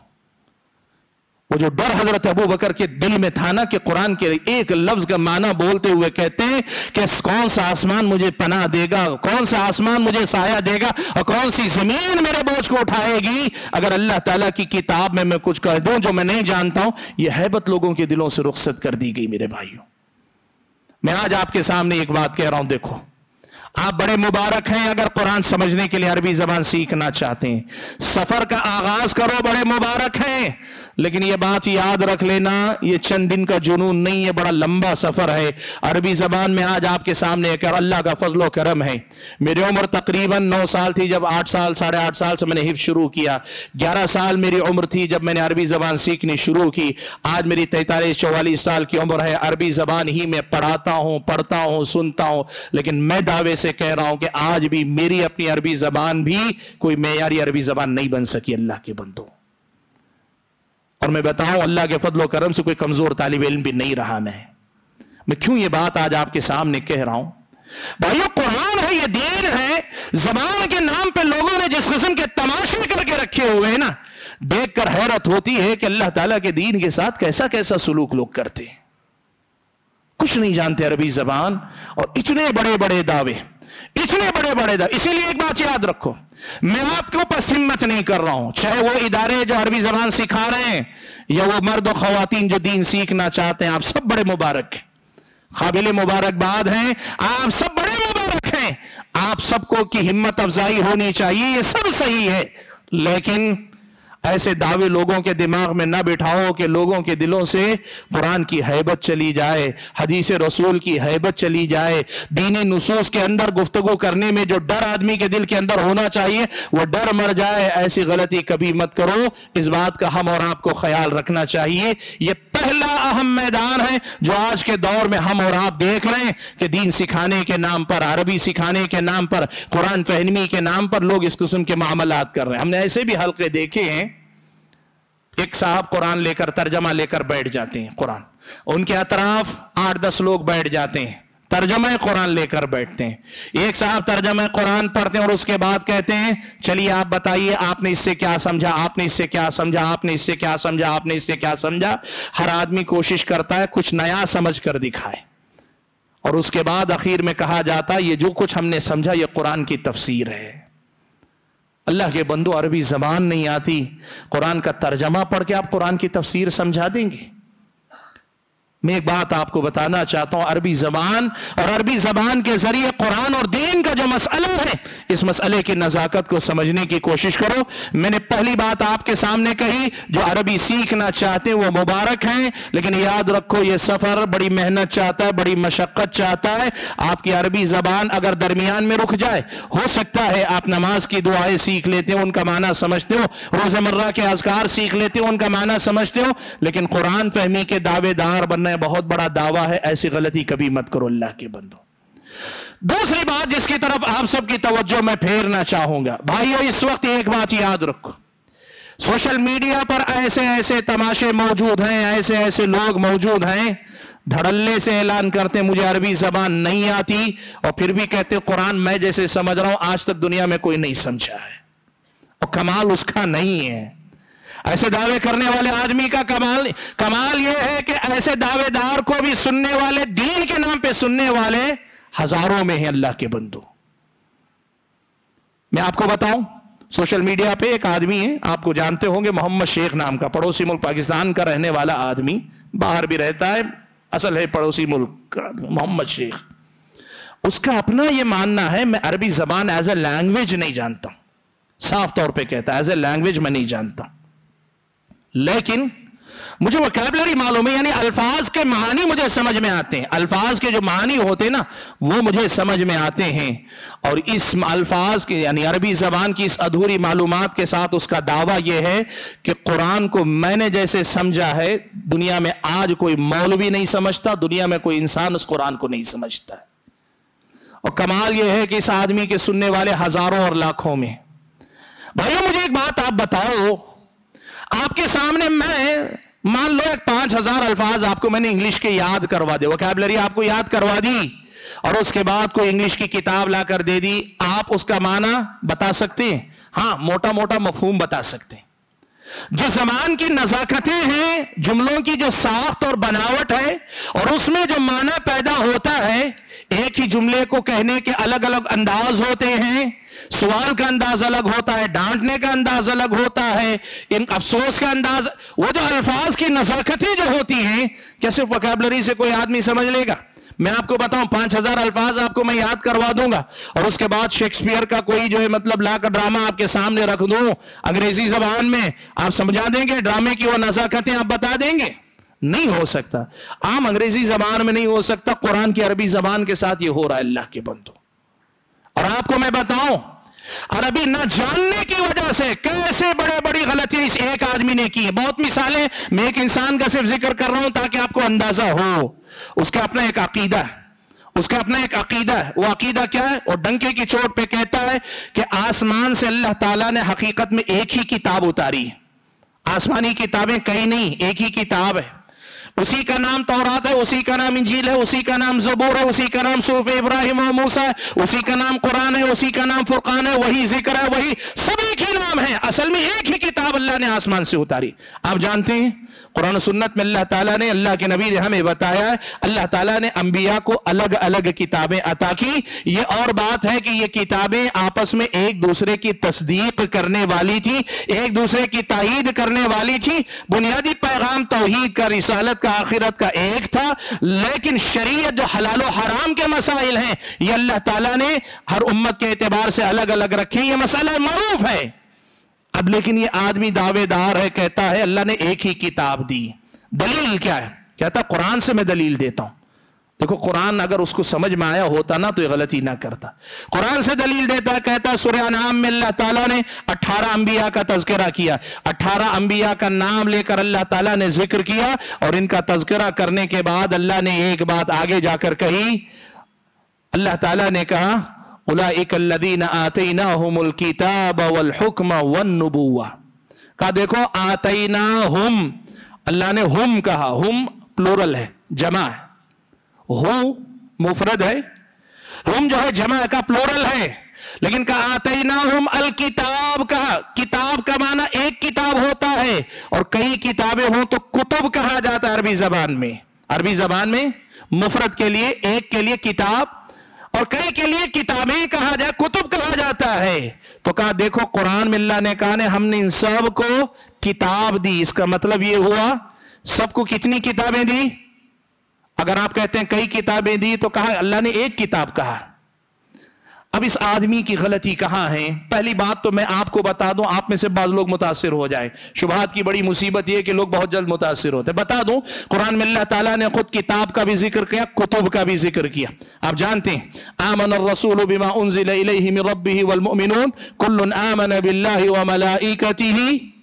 وہ جو ڈر حضرت ابو بکر کے دل میں تھا نا کہ قرآن کے ایک لفظ کا معنی بولتے ہوئے کہتے ہیں کہ کون سا آسمان مجھے پناہ دے گا, کون سا آسمان مجھے سایہ دے گا, اور کون سی زمین میرے بوجھ کو اٹھائے گی اگر اللہ تعالیٰ کی کتاب میں میں کچھ کہہ دوں جو میں نہیں جانتا ہوں. یہ ہیبت لوگوں کے دلوں سے رخصت کر دی گئی. میرے بھائیوں, میں آج آپ کے سامنے ایک بات کہہ رہا ہوں. دیکھو, آپ بڑے مبارک ہیں اگر قرآن سمجھنے کے لیے عربی زبان سیکھنا چاہتے ہیں. سفر کا آغاز کرو, بڑے مبارک ہیں, لیکن یہ بات یاد رکھ لینا یہ چند دن کا جنون نہیں ہے, بڑا لمبا سفر ہے. عربی زبان میں آج آپ کے سامنے ایک اللہ کا فضل و کرم ہے. میری عمر تقریباً نو سال تھی جب آٹھ سال ساڑھے آٹھ سال سے میں نے حفظ شروع کیا. گیارہ سال میری عمر تھی جب میں نے عربی زبان سیکھنی شروع کی. آج میری تینتالیس چوالیس سال کی عمر ہے. عربی زبان ہی میں پڑھاتا ہوں, پڑھتا ہوں, سنتا ہوں, لیکن میں دعوے سے کہہ رہا ہوں کہ آج بھی میری اپنی عربی زبان بھی کوئی معیاری عربی زبان نہیں بن سکی. اللہ کے بندوں, اور میں بتاؤں اللہ کے فضل و کرم سے کوئی کمزور طالب علم بھی نہیں رہا. میں میں کیوں یہ بات آج آپ کے سامنے کہہ رہا ہوں؟ بھائیو, قرآن ہے, یہ دین ہے. زبان کے نام پہ لوگوں نے جس قسم کے تماشے کر کے رکھے ہوئے ہیں نا, دیکھ کر حیرت ہوتی ہے کہ اللہ تعالیٰ کے دین کے ساتھ کیسا کیسا سلوک لوگ کرتے ہیں. کچھ نہیں جانتے عربی زبان, اور اتنے بڑے بڑے دعوے, اتنے بڑے بڑے دعوے. اسی لیے ایک بات یاد رکھو, میں آپ کو پس ہمت نہیں کر رہا ہوں, چاہے وہ ادارے جو عربی زبان سکھا رہے ہیں یا وہ مرد و خواتین جو دین سیکھنا چاہتے ہیں, آپ سب بڑے مبارک ہیں, قابل مبارکباد ہیں, آپ سب بڑے مبارک ہیں. آپ سب کو کی ہمت افزائی ہونی چاہیے, یہ سب صحیح ہے, لیکن ایسے دعوے لوگوں کے دماغ میں نہ بٹھاؤ کہ لوگوں کے دلوں سے قرآن کی ہیبت چلی جائے, حدیث رسول کی ہیبت چلی جائے. دینی نصوص کے اندر گفتگو کرنے میں جو ڈر آدمی کے دل کے اندر ہونا چاہیے وہ ڈر مر جائے. ایسی غلطی کبھی مت کرو. اس بات کا ہم اور آپ کو خیال رکھنا چاہیے. یہ پہلا اہم میدان ہے جو آج کے دور میں ہم اور آپ دیکھ رہے ہیں کہ دین سکھانے کے نام پر, عربی سکھانے کے نام پر, قرآن فہمی کے نام پر لوگ اس قسم کے معاملات کر رہے ہیں. ہم نے ایسے بھی حلقے دیکھے ہیں, ایک صاحب قرآن لے کر ترجمہ لے کر بیٹھ جاتے ہیں قرآن, ان کے اطراف آٹھ دس لوگ بیٹھ جاتے ہیں, ترجمہ قرآن لے کر بیٹھتے ہیں. ایک صاحب ترجمہ قرآن پڑھتے ہیں اور اس کے بعد کہتے ہیں چلیے آپ بتائیے آپ نے اس سے کیا سمجھا, آپ نے اس سے کیا سمجھا, آپ نے اس سے کیا سمجھا, آپ نے اس سے کیا سمجھا. ہر آدمی کوشش کرتا ہے کچھ نیا سمجھ کر دکھائے, اور اس کے بعد اخیر میں کہا جاتا یہ جو کچھ ہم نے سمجھا یہ قرآن کی تفسیر ہے. اللہ کے بندو, عربی زبان نہیں آتی, قرآن کا ترجمہ پڑھ کے آپ قرآن کی تفسیر سمجھا دیں گے؟ میں ایک بات آپ کو بتانا چاہتا ہوں, عربی زبان اور عربی زبان کے ذریعے قرآن اور دین کا جو مسئلہ ہے اس مسئلے کی نزاکت کو سمجھنے کی کوشش کرو. میں نے پہلی بات آپ کے سامنے کہی, جو عربی سیکھنا چاہتے ہیں وہ مبارک ہیں, لیکن یاد رکھو یہ سفر بڑی محنت چاہتا ہے, بڑی مشقت چاہتا ہے. آپ کی عربی زبان اگر درمیان میں رک جائے, ہو سکتا ہے آپ نماز کی دعائیں سیکھ لیتے ہو, ان کا معنی سمجھتے ہو, روزمرہ کے اذکار سیکھ لیتے ہو, ان کا معنی سمجھتے ہو, لیکن قرآن فہمی کے دعوے دار بننا بہت بڑا دعویٰ ہے. ایسی غلطی کبھی مت کرو اللہ کے بندو. دوسری بات جس کی طرف آپ سب کی توجہ میں پھیرنا چاہوں گا, بھائیو اس وقت ایک بات یاد رکھو, سوشل میڈیا پر ایسے ایسے تماشے موجود ہیں, ایسے ایسے لوگ موجود ہیں دھڑلے سے اعلان کرتے مجھے عربی زبان نہیں آتی, اور پھر بھی کہتے قرآن میں جیسے سمجھ رہا ہوں آج تک دنیا میں کوئی نہیں سمجھا ہے, اور کمال اس کا نہیں ہے. ایسے دعوے کرنے والے آدمی کا کمال کمال یہ ہے کہ ایسے دعوے دار کو بھی سننے والے, دین کے نام پہ سننے والے ہزاروں میں ہیں. اللہ کے بندو, میں آپ کو بتاؤں, سوشل میڈیا پہ ایک آدمی ہے, آپ کو جانتے ہوں گے, محمد شیخ نام کا, پڑوسی ملک پاکستان کا رہنے والا آدمی, باہر بھی رہتا ہے, اصل ہے پڑوسی ملک کا, محمد شیخ. اس کا اپنا یہ ماننا ہے میں عربی زبان ایز اے لینگویج نہیں جانتا ہوں. صاف طور پہ کہتا ہے ایز اے لینگویج میں نہیں جانتا، لیکن مجھے وکیبلری معلوم ہے، یعنی الفاظ کے معنی مجھے سمجھ میں آتے ہیں، الفاظ کے جو معنی ہوتے ہیں نا وہ مجھے سمجھ میں آتے ہیں، اور اس الفاظ کے یعنی عربی زبان کی اس ادھوری معلومات کے ساتھ اس کا دعویٰ یہ ہے کہ قرآن کو میں نے جیسے سمجھا ہے دنیا میں آج کوئی مولوی نہیں سمجھتا، دنیا میں کوئی انسان اس قرآن کو نہیں سمجھتا ہے۔ اور کمال یہ ہے کہ اس آدمی کے سننے والے ہزاروں اور لاکھوں میں۔ بھائیو مجھے ایک بات آپ بتاؤ، آپ کے سامنے میں مان لو ایک پانچ ہزار الفاظ آپ کو میں نے انگلش کے یاد کروا دے، وکیبلری آپ کو یاد کروا دی، اور اس کے بعد کوئی انگلش کی کتاب لا کر دے دی، آپ اس کا معنی بتا سکتے ہیں؟ ہاں، موٹا موٹا مفہوم بتا سکتے ہیں۔ جو زبان کی نزاکتیں ہیں، جملوں کی جو ساخت اور بناوٹ ہے، اور اس میں جو معنی پیدا ہوتا ہے، ایک ہی جملے کو کہنے کے الگ الگ انداز ہوتے ہیں، سوال کا انداز الگ ہوتا ہے، ڈانٹنے کا انداز الگ ہوتا ہے، ان افسوس کا انداز، وہ جو الفاظ کی نزاکتیں جو ہوتی ہیں، کیا صرف وکیبلری سے کوئی آدمی سمجھ لے گا؟ میں آپ کو بتاؤں پانچ ہزار الفاظ آپ کو میں یاد کروا دوں گا، اور اس کے بعد شیکسپیئر کا کوئی جو ہے مطلب لا کر ڈرامہ آپ کے سامنے رکھ دوں انگریزی زبان میں، آپ سمجھا دیں گے؟ ڈرامے کی وہ نزاکتیں آپ بتا دیں گے؟ نہیں ہو سکتا۔ عام انگریزی زبان میں نہیں ہو سکتا، قرآن کی عربی زبان کے ساتھ یہ ہو رہا ہے اللہ کے بندو۔ اور آپ کو میں بتاؤں عربی نہ جاننے کی وجہ سے کیسے بڑے بڑی غلطیاں اس ایک آدمی نے کی ہیں۔ بہت مثالیں میں ایک انسان کا صرف ذکر کر رہا ہوں تاکہ آپ کو اندازہ ہو۔ اس کا اپنا ایک عقیدہ ہے، اس کا اپنا ایک عقیدہ ہے۔ وہ عقیدہ کیا ہے؟ اور ڈنکے کی چوٹ پہ کہتا ہے کہ آسمان سے اللہ تعالیٰ نے حقیقت میں ایک ہی کتاب اتاری ہے، آسمانی کتابیں کئی نہیں، ایک ہی کتاب ہے۔ اسی کا نام تورات ہے، اسی کا نام انجیل ہے، اسی کا نام زبور ہے، اسی کا نام صحف ابراہیم و موسیٰ ہے، اسی کا نام قرآن ہے، اسی کا نام فرقان ہے، وہی ذکر ہے، وہی سب ایک ہی نام ہے۔ اصل میں ایک ہی کتاب اللہ نے آسمان سے اتاری۔ آپ جانتے ہیں قرآن و سنت میں اللہ تعالیٰ نے، اللہ کے نبی نے ہمیں بتایا ہے، اللہ تعالیٰ نے انبیاء کو الگ الگ کتابیں عطا کی۔ یہ اور بات ہے کہ یہ کتابیں آپس میں ایک دوسرے کی تصدیق کرنے والی تھی، ایک دوسرے کی تائید کرنے والی تھی۔ بنیادی پیغام توحید کا، رسالت کا، آخرت کا ایک تھا، لیکن شریعت جو حلال و حرام کے مسائل ہیں یہ اللہ تعالیٰ نے ہر امت کے اعتبار سے الگ الگ رکھے۔ یہ مسئلہ معروف ہے۔ اب لیکن یہ آدمی دعوے دار ہے، کہتا ہے اللہ نے ایک ہی کتاب دی۔ دلیل کیا ہے؟ کہتا قرآن سے میں دلیل دیتا ہوں۔ دیکھو قرآن اگر اس کو سمجھ میں آیا ہوتا نا تو یہ غلطی نہ کرتا۔ قرآن سے دلیل دیتا ہے، کہتا ہے سورہ انعام میں اللہ تعالیٰ نے اٹھارہ انبیاء کا تذکرہ کیا، اٹھارہ انبیاء کا نام لے کر اللہ تعالیٰ نے ذکر کیا، اور ان کا تذکرہ کرنے کے بعد اللہ نے ایک بات آگے جا کر کہی۔ اللہ تعالیٰ نے کہا اولئک الذین آتیناہم الکتاب والحکم والنبوہ، کہا دیکھو آتیناہم، اللہ نے ہم کہا، ہم پلورل ہے، جمع ہے، ہم مفرد ہے، ہم جو ہے جمع کا پلورل ہے، لیکن کہا آتیناہم الکتاب، کہا کتاب کا معنی ایک کتاب ہوتا ہے، اور کئی کتابیں ہوں تو کتب کہا جاتا ہے عربی زبان میں۔ عربی زبان میں مفرد کے لیے، ایک کے لیے کتاب، اور کئی کے لیے کتابیں کہا جائے، کتب کہا جاتا ہے۔ تو کہا دیکھو قرآن میں اللہ نے کہا نے ہم نے ان سب کو کتاب دی، اس کا مطلب یہ ہوا سب کو کتنی کتابیں دی؟ اگر آپ کہتے ہیں کئی کتابیں دی تو کہا اللہ نے ایک کتاب کہا۔ اب اس آدمی کی غلطی کہاں ہے؟ پہلی بات تو میں آپ کو بتا دوں، آپ میں سے بعض لوگ متاثر ہو جائیں۔ شبہات کی بڑی مصیبت یہ ہے کہ لوگ بہت جلد متاثر ہوتے ہیں۔ بتا دوں قرآن میں اللہ تعالیٰ نے خود کتاب کا بھی ذکر کیا، کتب کا بھی ذکر کیا۔ آپ جانتے ہیں آمن الرسول بما انزل الیہ من ربہ والمؤمنون کل آمن باللہ وملائکتہ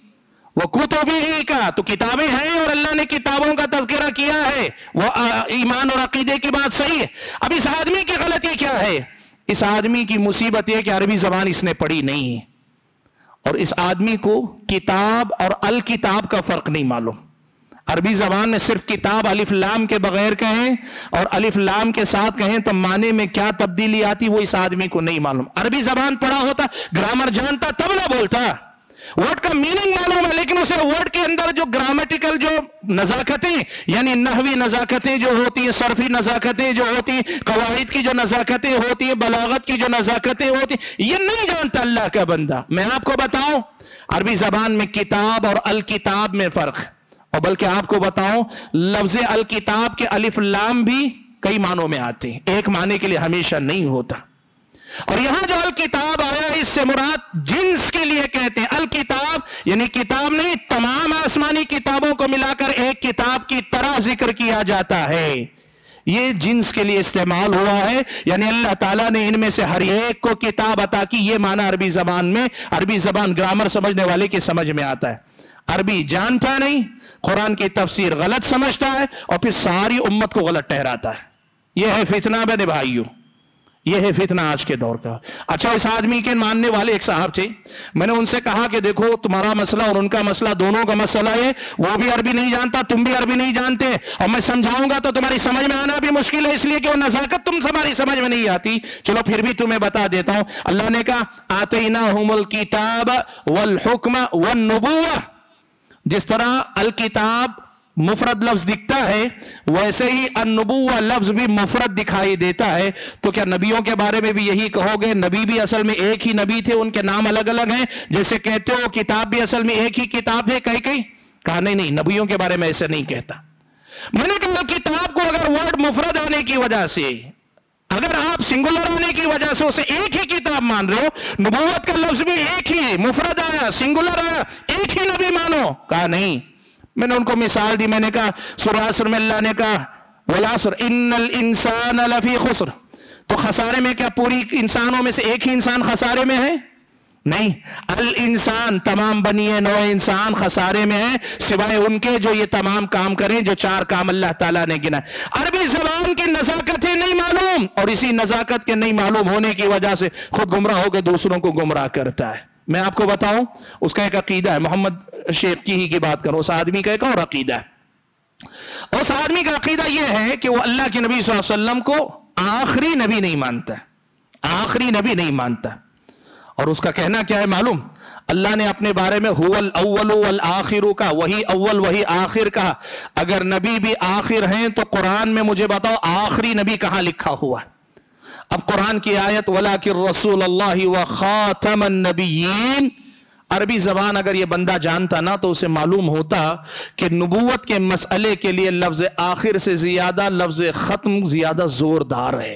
وکتبہ، کا تو کتابیں ہیں اور اللہ نے کتابوں کا تذکرہ کیا ہے، وہ ایمان اور عقیدے کی بات صحیح ہے۔ اب اس آدمی کی غلطی کیا ہے؟ اس آدمی کی مصیبت یہ کہ عربی زبان اس نے پڑھی نہیں ہے، اور اس آدمی کو کتاب اور الکتاب کا فرق نہیں معلوم۔ عربی زبان میں صرف کتاب الف لام کے بغیر کہیں اور الف لام کے ساتھ کہیں تو معنی میں کیا تبدیلی آتی وہ اس آدمی کو نہیں معلوم۔ عربی زبان پڑھا ہوتا، گرامر جانتا تب نہ بولتا، ورڈ کا میننگ معلوم ہے، لیکن اسے ورڈ کے اندر جو گرامیٹیکل جو نزاکتیں یعنی نحوی نزاکتیں جو ہوتی ہیں، صرفی نزاکتیں جو ہوتی ہیں، قواعد کی جو نزاکتیں ہوتی ہیں، بلاغت کی جو نزاکتیں ہوتی ہیں، یہ نہیں جانتا اللہ کا بندہ۔ میں آپ کو بتاؤں عربی زبان میں کتاب اور الکتاب میں فرق ہے، اور بلکہ آپ کو بتاؤں لفظ الکتاب کے الف لام بھی کئی معنوں میں آتے ہیں، ایک معنی کے لیے ہمیشہ نہیں ہوتا۔ اور یہاں جو الکتاب آیا اس سے مراد جنس کے لیے کہتے ہیں. الکتاب یعنی کتاب نہیں، تمام آسمانی کتابوں کو ملا کر ایک کتاب کی طرح ذکر کیا جاتا ہے. یہ جنس کے لیے استعمال ہوا ہے، یعنی اللہ تعالیٰ نے ان میں سے ہر ایک کو کتاب عطا کی. یہ معنی عربی زبان میں، عربی زبان گرامر سمجھنے والے کی سمجھ میں آتا ہے. عربی جانتا نہیں، قرآن کی تفسیر غلط سمجھتا ہے اور پھر ساری امت کو غلط ٹھہراتا ہے. یہ ہے فتنہ میرے بھائیوں، یہ ہے فتنہ آج کے دور کا. اچھا، اس آدمی کے ماننے والے ایک صاحب تھے، میں نے ان سے کہا کہ دیکھو تمہارا مسئلہ اور ان کا مسئلہ دونوں کا مسئلہ ہے، وہ بھی عربی نہیں جانتا، تم بھی عربی نہیں جانتے، اور میں سمجھاؤں گا تو تمہاری سمجھ میں آنا بھی مشکل ہے، اس لیے کہ وہ نزاکت تم تمہاری سمجھ میں نہیں آتی. چلو پھر بھی تمہیں بتا دیتا ہوں. اللہ نے کہا آتیناہم الکتاب والحکم والنبوہ. جس طرح الکتاب مفرد لفظ دکھتا ہے ویسے ہی النبوہ لفظ بھی مفرد دکھائی دیتا ہے. تو کیا نبیوں کے بارے میں بھی یہی کہو گے نبی بھی اصل میں ایک ہی نبی تھے، ان کے نام الگ الگ ہیں، جیسے کہتے ہو کتاب بھی اصل میں ایک ہی کتاب ہے کئی کئی؟ کہا نہیں نہیں، نبیوں کے بارے میں ایسے نہیں کہتا. میں نے کہا کتاب کو اگر ورڈ مفرد آنے کی وجہ سے، اگر آپ سنگولر آنے کی وجہ سے اسے ایک ہی کتاب مان رہے ہو، نبوت کا لفظ بھی ایک ہی، مفرد آیا سنگولر آیا، ایک ہی نبی مانو. کہا نہیں. میں نے ان کو مثال دی، میں نے کہا سورہ عصر میں اللہ نے کہا والعصر ان الانسان لفی خسر. تو خسارے میں کیا پوری انسانوں میں سے ایک ہی انسان خسارے میں ہے؟ نہیں، الانسان تمام بنی نوع انسان خسارے میں ہے، سوائے ان کے جو یہ تمام کام کریں جو چار کام اللہ تعالیٰ نے گنا. عربی زبان کی نزاکتیں نہیں معلوم، اور اسی نزاکت کے نہیں معلوم ہونے کی وجہ سے خود گمراہ ہو کے دوسروں کو گمراہ کرتا ہے. میں آپ کو بتاؤں اس کا ایک عقیدہ ہے، محمد شیخ کی ہی کی بات کرو، اس آدمی کا ایک اور عقیدہ ہے. اس آدمی کا عقیدہ یہ ہے کہ وہ اللہ کے نبی صلی اللہ علیہ وسلم کو آخری نبی نہیں مانتا، آخری نبی نہیں مانتا. اور اس کا کہنا کیا ہے معلوم؟ اللہ نے اپنے بارے میں هو الاول والآخر کا، وہی اول وہی آخر کا. اگر نبی بھی آخر ہیں تو قرآن میں مجھے بتاؤ آخری نبی کہاں لکھا ہوا ہے؟ اب قرآن کی آیت وَلَٰكِن رَّسُولَ اللَّهِ وَخَاتَمَ النَّبِيِّينَ، عربی زبان اگر یہ بندہ جانتا نا تو اسے معلوم ہوتا کہ نبوت کے مسئلے کے لیے لفظ آخر سے زیادہ لفظ ختم زیادہ زوردار ہے.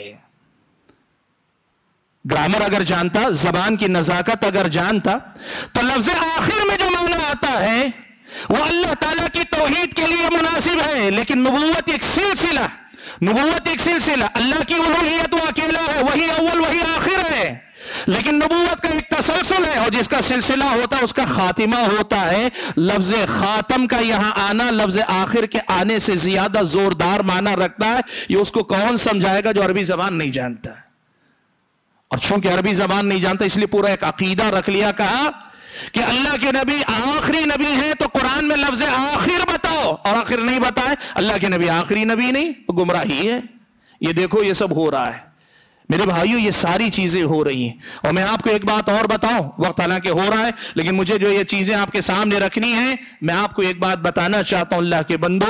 گرامر اگر جانتا، زبان کی نزاکت اگر جانتا تو لفظ آخر میں جو معنی آتا ہے وہ اللہ تعالیٰ کی توحید کے لیے مناسب ہے. لیکن نبوت ایک سلسلہ، نبوت ایک سلسلہ، اللہ کی الوہیت وہ اکیلا ہے، وہی اول وہی آخر ہے. لیکن نبوت کا ایک تسلسل ہے، اور جس کا سلسلہ ہوتا ہے اس کا خاتمہ ہوتا ہے. لفظ خاتم کا یہاں آنا لفظ آخر کے آنے سے زیادہ زوردار معنی رکھتا ہے. یہ اس کو کون سمجھائے گا جو عربی زبان نہیں جانتا ہے؟ اور چونکہ عربی زبان نہیں جانتا اس لیے پورا ایک عقیدہ رکھ لیا، کہا کہ اللہ کے نبی آخری نبی ہیں تو قرآن میں لفظ آخر بتاؤ، اور آخر نہیں بتائے اللہ کے نبی آخری نبی نہیں، تو گمراہی ہے. یہ دیکھو یہ سب ہو رہا ہے میرے بھائیوں، یہ ساری چیزیں ہو رہی ہیں. اور میں آپ کو ایک بات اور بتاؤں، وقت حالانکہ ہو رہا ہے لیکن مجھے جو یہ چیزیں آپ کے سامنے رکھنی ہیں، میں آپ کو ایک بات بتانا چاہتا ہوں اللہ کے بندو.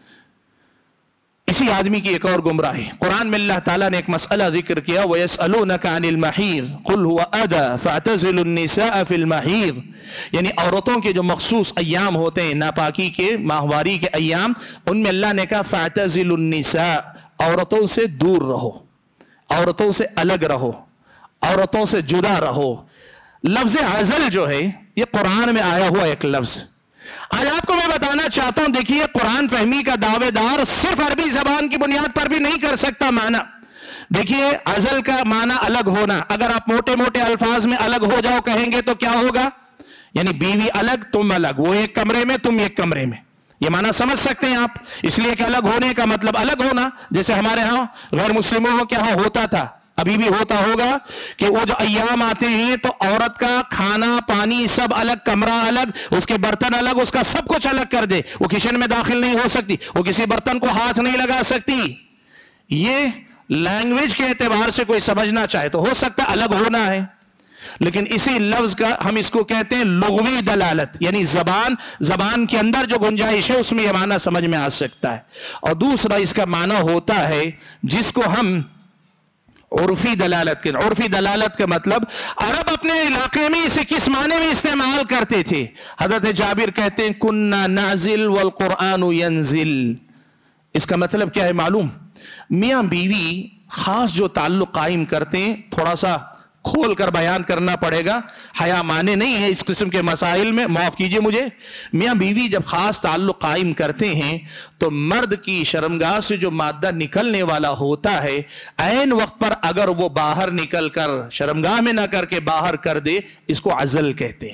اسی آدمی کی ایک اور گمراہی، قرآن میں اللہ تعالیٰ نے ایک مسئلہ ذکر کیا وَيَسْأَلُونَكَ عَنِ الْمَحِيضِ قُلْ هُوَ أَذًى فَاعْتَزِلُوا النِّسَاءَ فِي الْمَحِيضِ. یعنی عورتوں کے جو مخصوص ایام ہوتے ہیں، ناپاکی کے ماہواری کے ایام، ان میں اللہ نے کہا فَاعْتَزِلُوا النِّسَاءَ، عورتوں سے دور رہو، عورتوں سے الگ رہو، عورتوں سے جدا رہو. لفظ عزل جو ہے یہ قرآن میں آیا ہوا ایک لفظ. آج آپ کو میں بتانا چاہتا ہوں، دیکھیے قرآن فہمی کا دعوے دار صرف عربی زبان کی بنیاد پر بھی نہیں کر سکتا معنی. دیکھیے عزل کا معنی الگ ہونا، اگر آپ موٹے موٹے الفاظ میں الگ ہو جاؤ کہیں گے تو کیا ہوگا؟ یعنی بیوی الگ تم الگ، وہ ایک کمرے میں تم ایک کمرے میں، یہ معنی سمجھ سکتے ہیں آپ. اس لیے کہ الگ ہونے کا مطلب الگ ہونا، جیسے ہمارے ہاں غیر مسلموں کے ہاں ہوتا تھا، ابھی بھی ہوتا ہوگا کہ وہ جو ایام آتے ہیں تو عورت کا کھانا پانی سب الگ، کمرہ الگ، اس کے برتن الگ، اس کا سب کچھ الگ کر دے. وہ کچن میں داخل نہیں ہو سکتی، وہ کسی برتن کو ہاتھ نہیں لگا سکتی. یہ لینگویج کے اعتبار سے کوئی سمجھنا چاہے تو ہو سکتا الگ ہونا ہے، لیکن اسی لفظ کا ہم اس کو کہتے ہیں لغوی دلالت، یعنی زبان زبان کے اندر جو گنجائش ہے اس میں یہ معنی سمجھ میں آ سکتا ہے. اور دوسرا اس کا معنی ہوتا ہے جس کو ہم عرفی دلالت کے، عرفی دلالت کا مطلب عرب اپنے علاقے میں اسے کس معنی میں استعمال کرتے تھے. حضرت جابر کہتے ہیں کننا نازل والقرآن ینزل. اس کا مطلب کیا ہے معلوم؟ میاں بیوی خاص جو تعلق قائم کرتے ہیں، تھوڑا سا کھول کر بیان کرنا پڑے گا، حیا مانے نہیں ہے اس قسم کے مسائل میں، معاف کیجئے مجھے. میاں بیوی جب خاص تعلق قائم کرتے ہیں تو مرد کی شرمگاہ سے جو مادہ نکلنے والا ہوتا ہے، عین وقت پر اگر وہ باہر نکل کر شرمگاہ میں نہ کر کے باہر کر دے، اس کو عزل کہتے ہیں.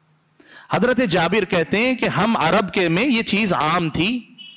حضرت جابر کہتے ہیں کہ ہم عرب کے میں یہ چیز عام تھی،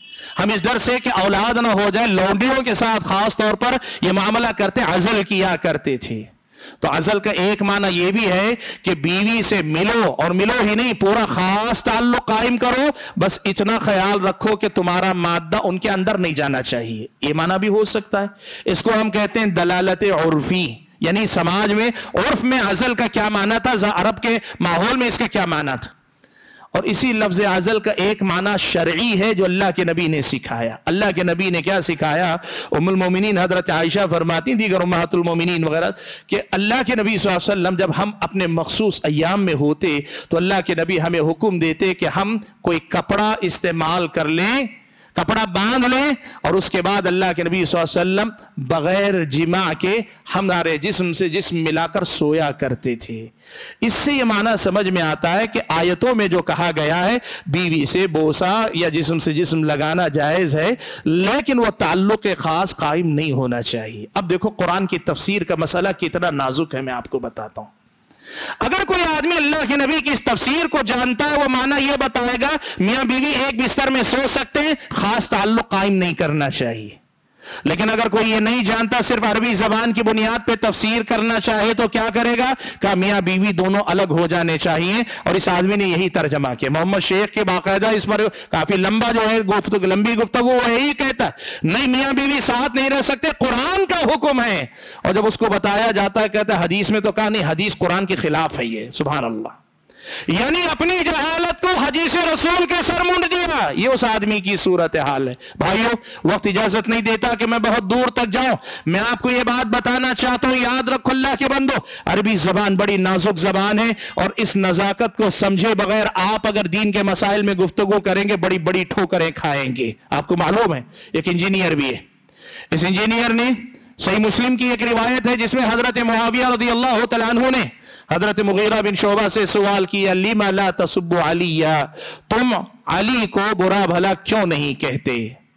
ہم اس ڈر سے کہ اولاد نہ ہو جائے لونڈیوں کے ساتھ خاص طور پر یہ معاملہ کرتے، عزل کیا کرتے تھے. تو عزل کا ایک معنی یہ بھی ہے کہ بیوی سے ملو، اور ملو ہی نہیں، پورا خاص تعلق قائم کرو، بس اتنا خیال رکھو کہ تمہارا مادہ ان کے اندر نہیں جانا چاہیے. یہ معنی بھی ہو سکتا ہے. اس کو ہم کہتے ہیں دلالت عرفی، یعنی سماج میں عرف میں عزل کا کیا معنی تھا، عرب کے ماحول میں اس کا کیا معنی تھا. اور اسی لفظ عزل کا ایک معنی شرعی ہے جو اللہ کے نبی نے سکھایا. اللہ کے نبی نے کیا سکھایا؟ ام المومنین حضرت عائشہ فرماتی، دیگر امہات المومنین وغیرہ، کہ اللہ کے نبی صلی اللہ علیہ وسلم جب ہم اپنے مخصوص ایام میں ہوتے تو اللہ کے نبی ہمیں حکم دیتے کہ ہم کوئی کپڑا استعمال کر لیں، کپڑا باندھ لیں، اور اس کے بعد اللہ کے نبی صلی اللہ علیہ وسلم بغیر جماع کے ہمارے جسم سے جسم ملا کر سویا کرتے تھے. اس سے یہ معنی سمجھ میں آتا ہے کہ آیتوں میں جو کہا گیا ہے بیوی سے بوسہ یا جسم سے جسم لگانا جائز ہے، لیکن وہ تعلق خاص قائم نہیں ہونا چاہیے. اب دیکھو قرآن کی تفسیر کا مسئلہ کتنا نازک ہے، میں آپ کو بتاتا ہوں. اگر کوئی آدمی اللہ کے نبی کی اس تفسیر کو جانتا ہے، وہ معنی یہ بتائے گا میاں بیوی ایک بستر میں سو سکتے ہیں، خاص تعلق قائم نہیں کرنا چاہیے. لیکن اگر کوئی یہ نہیں جانتا، صرف عربی زبان کی بنیاد پہ تفسیر کرنا چاہے تو کیا کرے گا؟ کہ میاں بیوی دونوں الگ ہو جانے چاہیے. اور اس آدمی نے یہی ترجمہ کیا. محمد شیخ کے باقاعدہ اس پر کافی لمبا جو ہے گفتگو، لمبی گفتگو، وہ یہی کہتا ہے نہیں میاں بیوی ساتھ نہیں رہ سکتے، قرآن کا حکم ہے. اور جب اس کو بتایا جاتا ہے کہتا ہے حدیث میں تو کہا نہیں، حدیث قرآن کے خلاف ہے. یہ سبحان اللہ، یعنی اپنی جہالت کو حدیث رسول کے سر منڈ دیا. یہ اس آدمی کی صورتحال ہے. بھائیو، وقت اجازت نہیں دیتا کہ میں بہت دور تک جاؤں. میں آپ کو یہ بات بتانا چاہتا ہوں، یاد رکھو اللہ کے بندو، عربی زبان بڑی نازک زبان ہے، اور اس نزاکت کو سمجھے بغیر آپ اگر دین کے مسائل میں گفتگو کریں گے بڑی بڑی ٹھوکریں کھائیں گے. آپ کو معلوم ہے ایک انجینئر بھی ہے، اس انجینئر نے صحیح مسلم کی ایک روایت ہے جس میں حضرت معاویہ رضی اللہ تعالیٰ عنہ نے حضرت مغیرہ بن شعبہ سے سوال کیا، لیما لا تسب علی، تم علی کو برا بھلا کیوں نہیں کہتے؟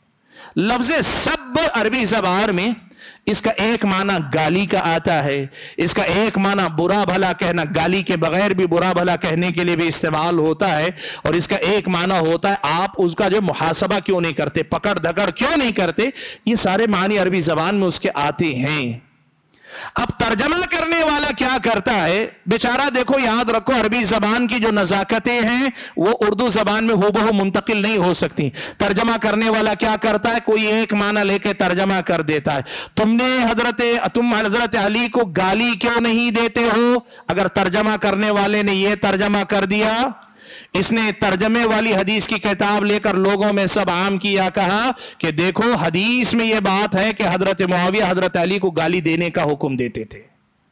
لفظ سب عربی زبان میں اس کا ایک معنی گالی کا آتا ہے، اس کا ایک معنی برا بھلا کہنا، گالی کے بغیر بھی برا بھلا کہنے کے لیے بھی استعمال ہوتا ہے، اور اس کا ایک معنی ہوتا ہے آپ اس کا جو محاسبہ کیوں نہیں کرتے، پکڑ دھکڑ کیوں نہیں کرتے. یہ سارے معنی عربی زبان میں اس کے آتے ہیں. اب ترجمہ کرنے والا کیا کرتا ہے بیچارہ؟ دیکھو یاد رکھو، عربی زبان کی جو نزاکتیں ہیں وہ اردو زبان میں ہو بہو منتقل نہیں ہو سکتی. ترجمہ کرنے والا کیا کرتا ہے؟ کوئی ایک معنی لے کے ترجمہ کر دیتا ہے. تم نے حضرت تم حضرت علی کو گالی کیوں نہیں دیتے ہو؟ اگر ترجمہ کرنے والے نے یہ ترجمہ کر دیا، اس نے ترجمے والی حدیث کی کتاب لے کر لوگوں میں سب عام کیا، کہا کہ دیکھو حدیث میں یہ بات ہے کہ حضرت معاویہ حضرت علی کو گالی دینے کا حکم دیتے تھے.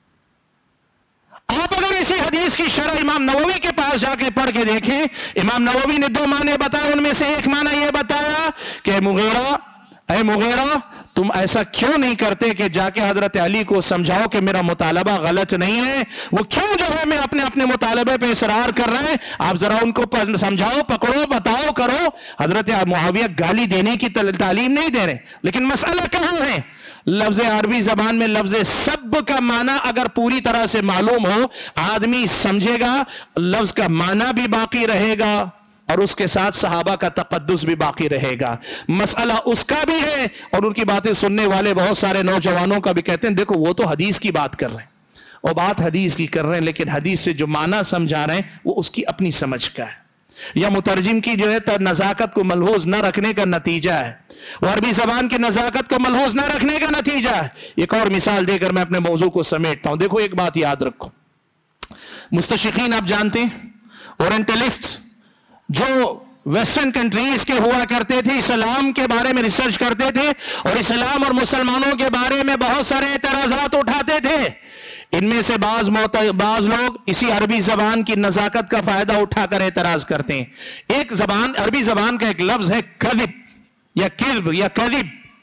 آپ اگر اسی حدیث کی شرح امام نووی کے پاس جا کے پڑھ کے دیکھیں، امام نووی نے دو معنی بتائے، ان میں سے ایک معنی یہ بتایا کہ مغیرہ، اے مغیرہ تم ایسا کیوں نہیں کرتے کہ جا کے حضرت علی کو سمجھاؤ کہ میرا مطالبہ غلط نہیں ہے، وہ کیوں جو ہے میں اپنے اپنے مطالبے پہ اصرار کر رہے ہیں، آپ ذرا ان کو سمجھاؤ، پکڑو، بتاؤ، کرو. حضرت معاویہ گالی دینے کی تعلیم نہیں دے رہے. لیکن مسئلہ کہاں ہے؟ لفظ عربی زبان میں لفظ سب کا معنی اگر پوری طرح سے معلوم ہو، آدمی سمجھے گا، لفظ کا معنی بھی باقی رہے گا اور اس کے ساتھ صحابہ کا تقدس بھی باقی رہے گا. مسئلہ اس کا بھی ہے، اور ان کی باتیں سننے والے بہت سارے نوجوانوں کا بھی کہتے ہیں دیکھو وہ تو حدیث کی بات کر رہے ہیں، اور بات حدیث کی کر رہے ہیں، لیکن حدیث سے جو معنی سمجھا رہے ہیں وہ اس کی اپنی سمجھ کا ہے، یا مترجم کی جو ہے نزاکت کو ملحوظ نہ رکھنے کا نتیجہ ہے، وہ عربی زبان کی نزاکت کو ملحوظ نہ رکھنے کا نتیجہ ہے. ایک اور مثال دے کر میں اپنے موضوع کو سمیٹتا ہوں. دیکھو ایک بات یاد رکھو، مستشرقین آپ جانتے ہیں، اورینٹلسٹ جو ویسٹرن کنٹریز کے ہوا کرتے تھے، اسلام کے بارے میں ریسرچ کرتے تھے اور اسلام اور مسلمانوں کے بارے میں بہت سارے اعتراضات اٹھاتے تھے. ان میں سے بعض بعض لوگ اسی عربی زبان کی نزاکت کا فائدہ اٹھا کر اعتراض کرتے ہیں. ایک زبان، عربی زبان کا ایک لفظ ہے کذب یا کذب یا کذب،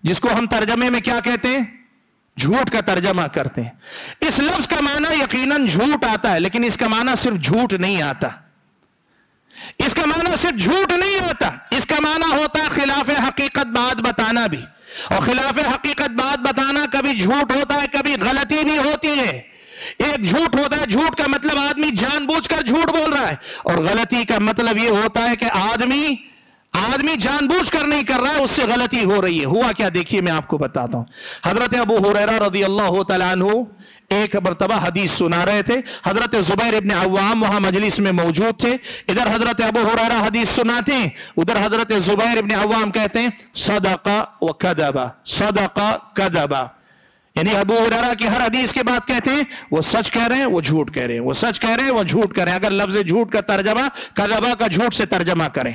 جس کو ہم ترجمے میں کیا کہتے ہیں؟ جھوٹ کا ترجمہ کرتے ہیں۔ اس لفظ کا معنی یقیناً جھوٹ آتا ہے، لیکن اس کا معنی صرف جھوٹ نہیں آتا، اس کا معنی صرف جھوٹ نہیں آتا، اس کا معنی ہوتا ہے خلاف حقیقت بات بتانا بھی، اور خلاف حقیقت بات بتانا کبھی جھوٹ ہوتا ہے، کبھی غلطی بھی ہوتی ہے۔ ایک جھوٹ ہوتا ہے، جھوٹ کا مطلب آدمی جان بوجھ کر جھوٹ بول رہا ہے، اور غلطی کا مطلب یہ ہوتا ہے کہ آدمی آدمی جان بوجھ کر نہیں کر رہا ہے، اس سے غلطی ہو رہی ہے۔ ہوا کیا دیکھیے میں آپ کو بتاتا ہوں۔ حضرت ابو ہریرہ رضی اللہ تعالیٰ عنہ ایک مرتبہ حدیث سنا رہے تھے، حضرت زبیر ابن عوام وہاں مجلس میں موجود تھے، ادھر حضرت ابو ہریرہ حدیث سناتے ہیں، ادھر حضرت زبیر ابن عوام کہتے ہیں صدق و کذب، صدق کذب، یعنی ابو ہریرہ کی ہر حدیث کے بعد کہتے ہیں وہ سچ کہہ رہے ہیں، وہ جھوٹ کہہ رہے ہیں، وہ سچ کہہ رہے ہیں، وہ جھوٹ کہہ رہے ہیں۔ اگر لفظ جھوٹ کا ترجمہ کذبہ کا جھوٹ سے ترجمہ کریں۔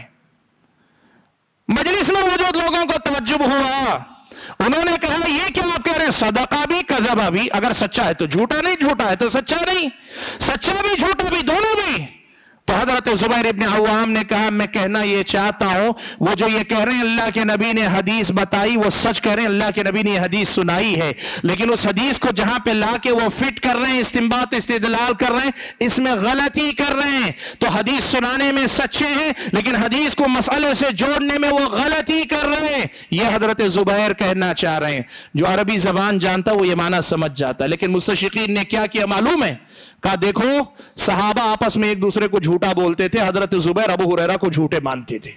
مجلس میں موجود لوگوں کو تعجب ہوا، انہوں نے کہا یہ کیا آپ کہہ رہے ہیں؟ صدقہ بھی کذبہ بھی، اگر سچا ہے تو جھوٹا نہیں، جھوٹا ہے تو سچا نہیں، سچا بھی جھوٹا بھی دونوں بھی۔ تو حضرت زبیر ابن عوام نے کہا میں کہنا یہ چاہتا ہوں وہ جو یہ کہہ رہے ہیں اللہ کے نبی نے حدیث بتائی وہ سچ کہہ رہے ہیں، اللہ کے نبی نے یہ حدیث سنائی ہے، لیکن اس حدیث کو جہاں پہ لا کے وہ فٹ کر رہے ہیں، استنباط استدلال کر رہے ہیں، اس میں غلطی کر رہے ہیں۔ تو حدیث سنانے میں سچے ہیں لیکن حدیث کو مسئلے سے جوڑنے میں وہ غلطی کر رہے ہیں، یہ حضرت زبیر کہنا چاہ رہے ہیں۔ جو عربی زبان جانتا وہ یہ معنی سمجھ جاتا ہے، لیکن مستشرقین نے کیا کیا معلوم ہے؟ کہا دیکھو صحابہ آپس میں ایک دوسرے کو جھوٹا بولتے تھے، حضرت زبیر ابو ہریرہ کو جھوٹے مانتے تھے۔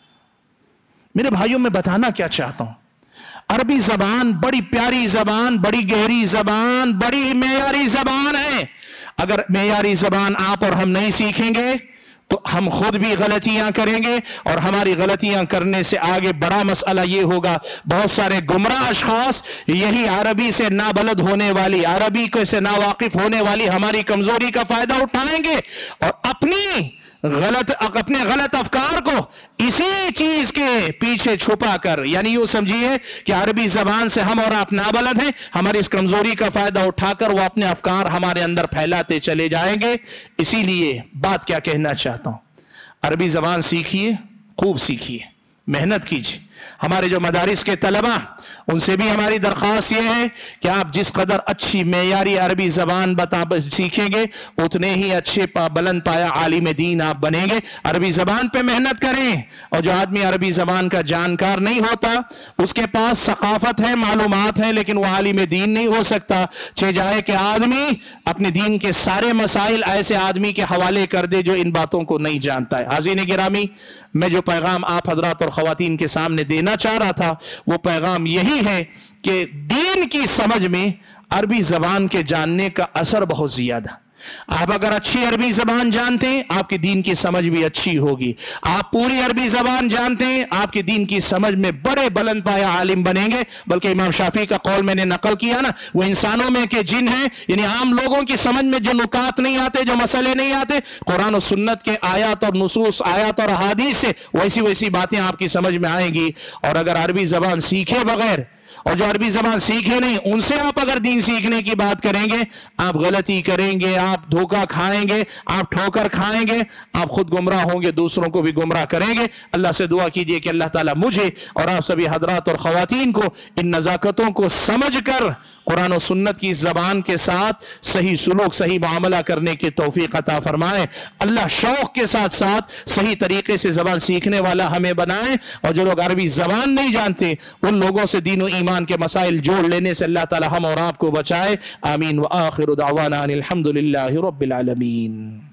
میرے بھائیوں میں بتانا کیا چاہتا ہوں، عربی زبان بڑی پیاری زبان، بڑی گہری زبان، بڑی معیاری زبان ہے۔ اگر معیاری زبان آپ اور ہم نہیں سیکھیں گے تو ہم خود بھی غلطیاں کریں گے، اور ہماری غلطیاں کرنے سے آگے بڑا مسئلہ یہ ہوگا بہت سارے گمراہ اشخاص یہی عربی سے نابلد ہونے والی، عربی سے ناواقف ہونے والی ہماری کمزوری کا فائدہ اٹھائیں گے، اور اپنی غلط اپنے غلط افکار کو اسی چیز کے پیچھے چھپا کر، یعنی یوں سمجھیے کہ عربی زبان سے ہم اور آپ نابلد ہیں، ہماری اس کمزوری کا فائدہ اٹھا کر وہ اپنے افکار ہمارے اندر پھیلاتے چلے جائیں گے۔ اسی لیے بات کیا کہنا چاہتا ہوں، عربی زبان سیکھیے، خوب سیکھیے، محنت کیجیے۔ ہمارے جو مدارس کے طلبہ ان سے بھی ہماری درخواست یہ ہے کہ آپ جس قدر اچھی معیاری عربی زبان بتا سیکھیں گے اتنے ہی اچھے بلند پایا عالم دین آپ بنیں گے۔ عربی زبان پہ محنت کریں، اور جو آدمی عربی زبان کا جانکار نہیں ہوتا اس کے پاس ثقافت ہے، معلومات ہیں، لیکن وہ عالم دین نہیں ہو سکتا۔ چاہے جائے کہ آدمی اپنے دین کے سارے مسائل ایسے آدمی کے حوالے کر دے جو ان باتوں کو نہیں جانتا ہے۔ حاضرین گرامی، میں جو پیغام آپ حضرات اور خواتین کے سامنے دینا چاہ رہا تھا وہ پیغام یہی ہے کہ دین کی سمجھ میں عربی زبان کے جاننے کا اثر بہت زیادہ۔ آپ اگر اچھی عربی زبان جانتے ہیں آپ کی دین کی سمجھ بھی اچھی ہوگی، آپ پوری عربی زبان جانتے ہیں آپ کی دین کی سمجھ میں بڑے بلند پایا عالم بنیں گے۔ بلکہ امام شافعی کا قول میں نے نقل کیا نا، وہ انسانوں میں کہ جن ہیں، یعنی عام لوگوں کی سمجھ میں جو نکات نہیں آتے، جو مسئلے نہیں آتے، قرآن و سنت کے آیات اور نصوص، آیات اور احادیث سے ویسی ویسی باتیں آپ کی سمجھ میں آئیں گی۔ اور اگر عربی زبان سیکھے بغیر اور جو عربی زبان سیکھے نہیں ان سے آپ اگر دین سیکھنے کی بات کریں گے آپ غلطی کریں گے، آپ دھوکہ کھائیں گے، آپ ٹھوکر کھائیں گے، آپ خود گمراہ ہوں گے، دوسروں کو بھی گمراہ کریں گے۔ اللہ سے دعا کیجئے کہ اللہ تعالیٰ مجھے اور آپ سبھی حضرات اور خواتین کو ان نزاکتوں کو سمجھ کر قرآن و سنت کی زبان کے ساتھ صحیح سلوک، صحیح معاملہ کرنے کی توفیق عطا فرمائے۔ اللہ شوق کے ساتھ ساتھ صحیح طریقے سے زبان سیکھنے والا ہمیں بنائے، اور جو لوگ عربی زبان نہیں جانتے ان لوگوں سے دین و ایمان کے مسائل جوڑ لینے سے اللہ تعالی ہم اور آپ کو بچائے۔ آمین۔ وآخر دعوانا ان الحمد للہ رب العالمین۔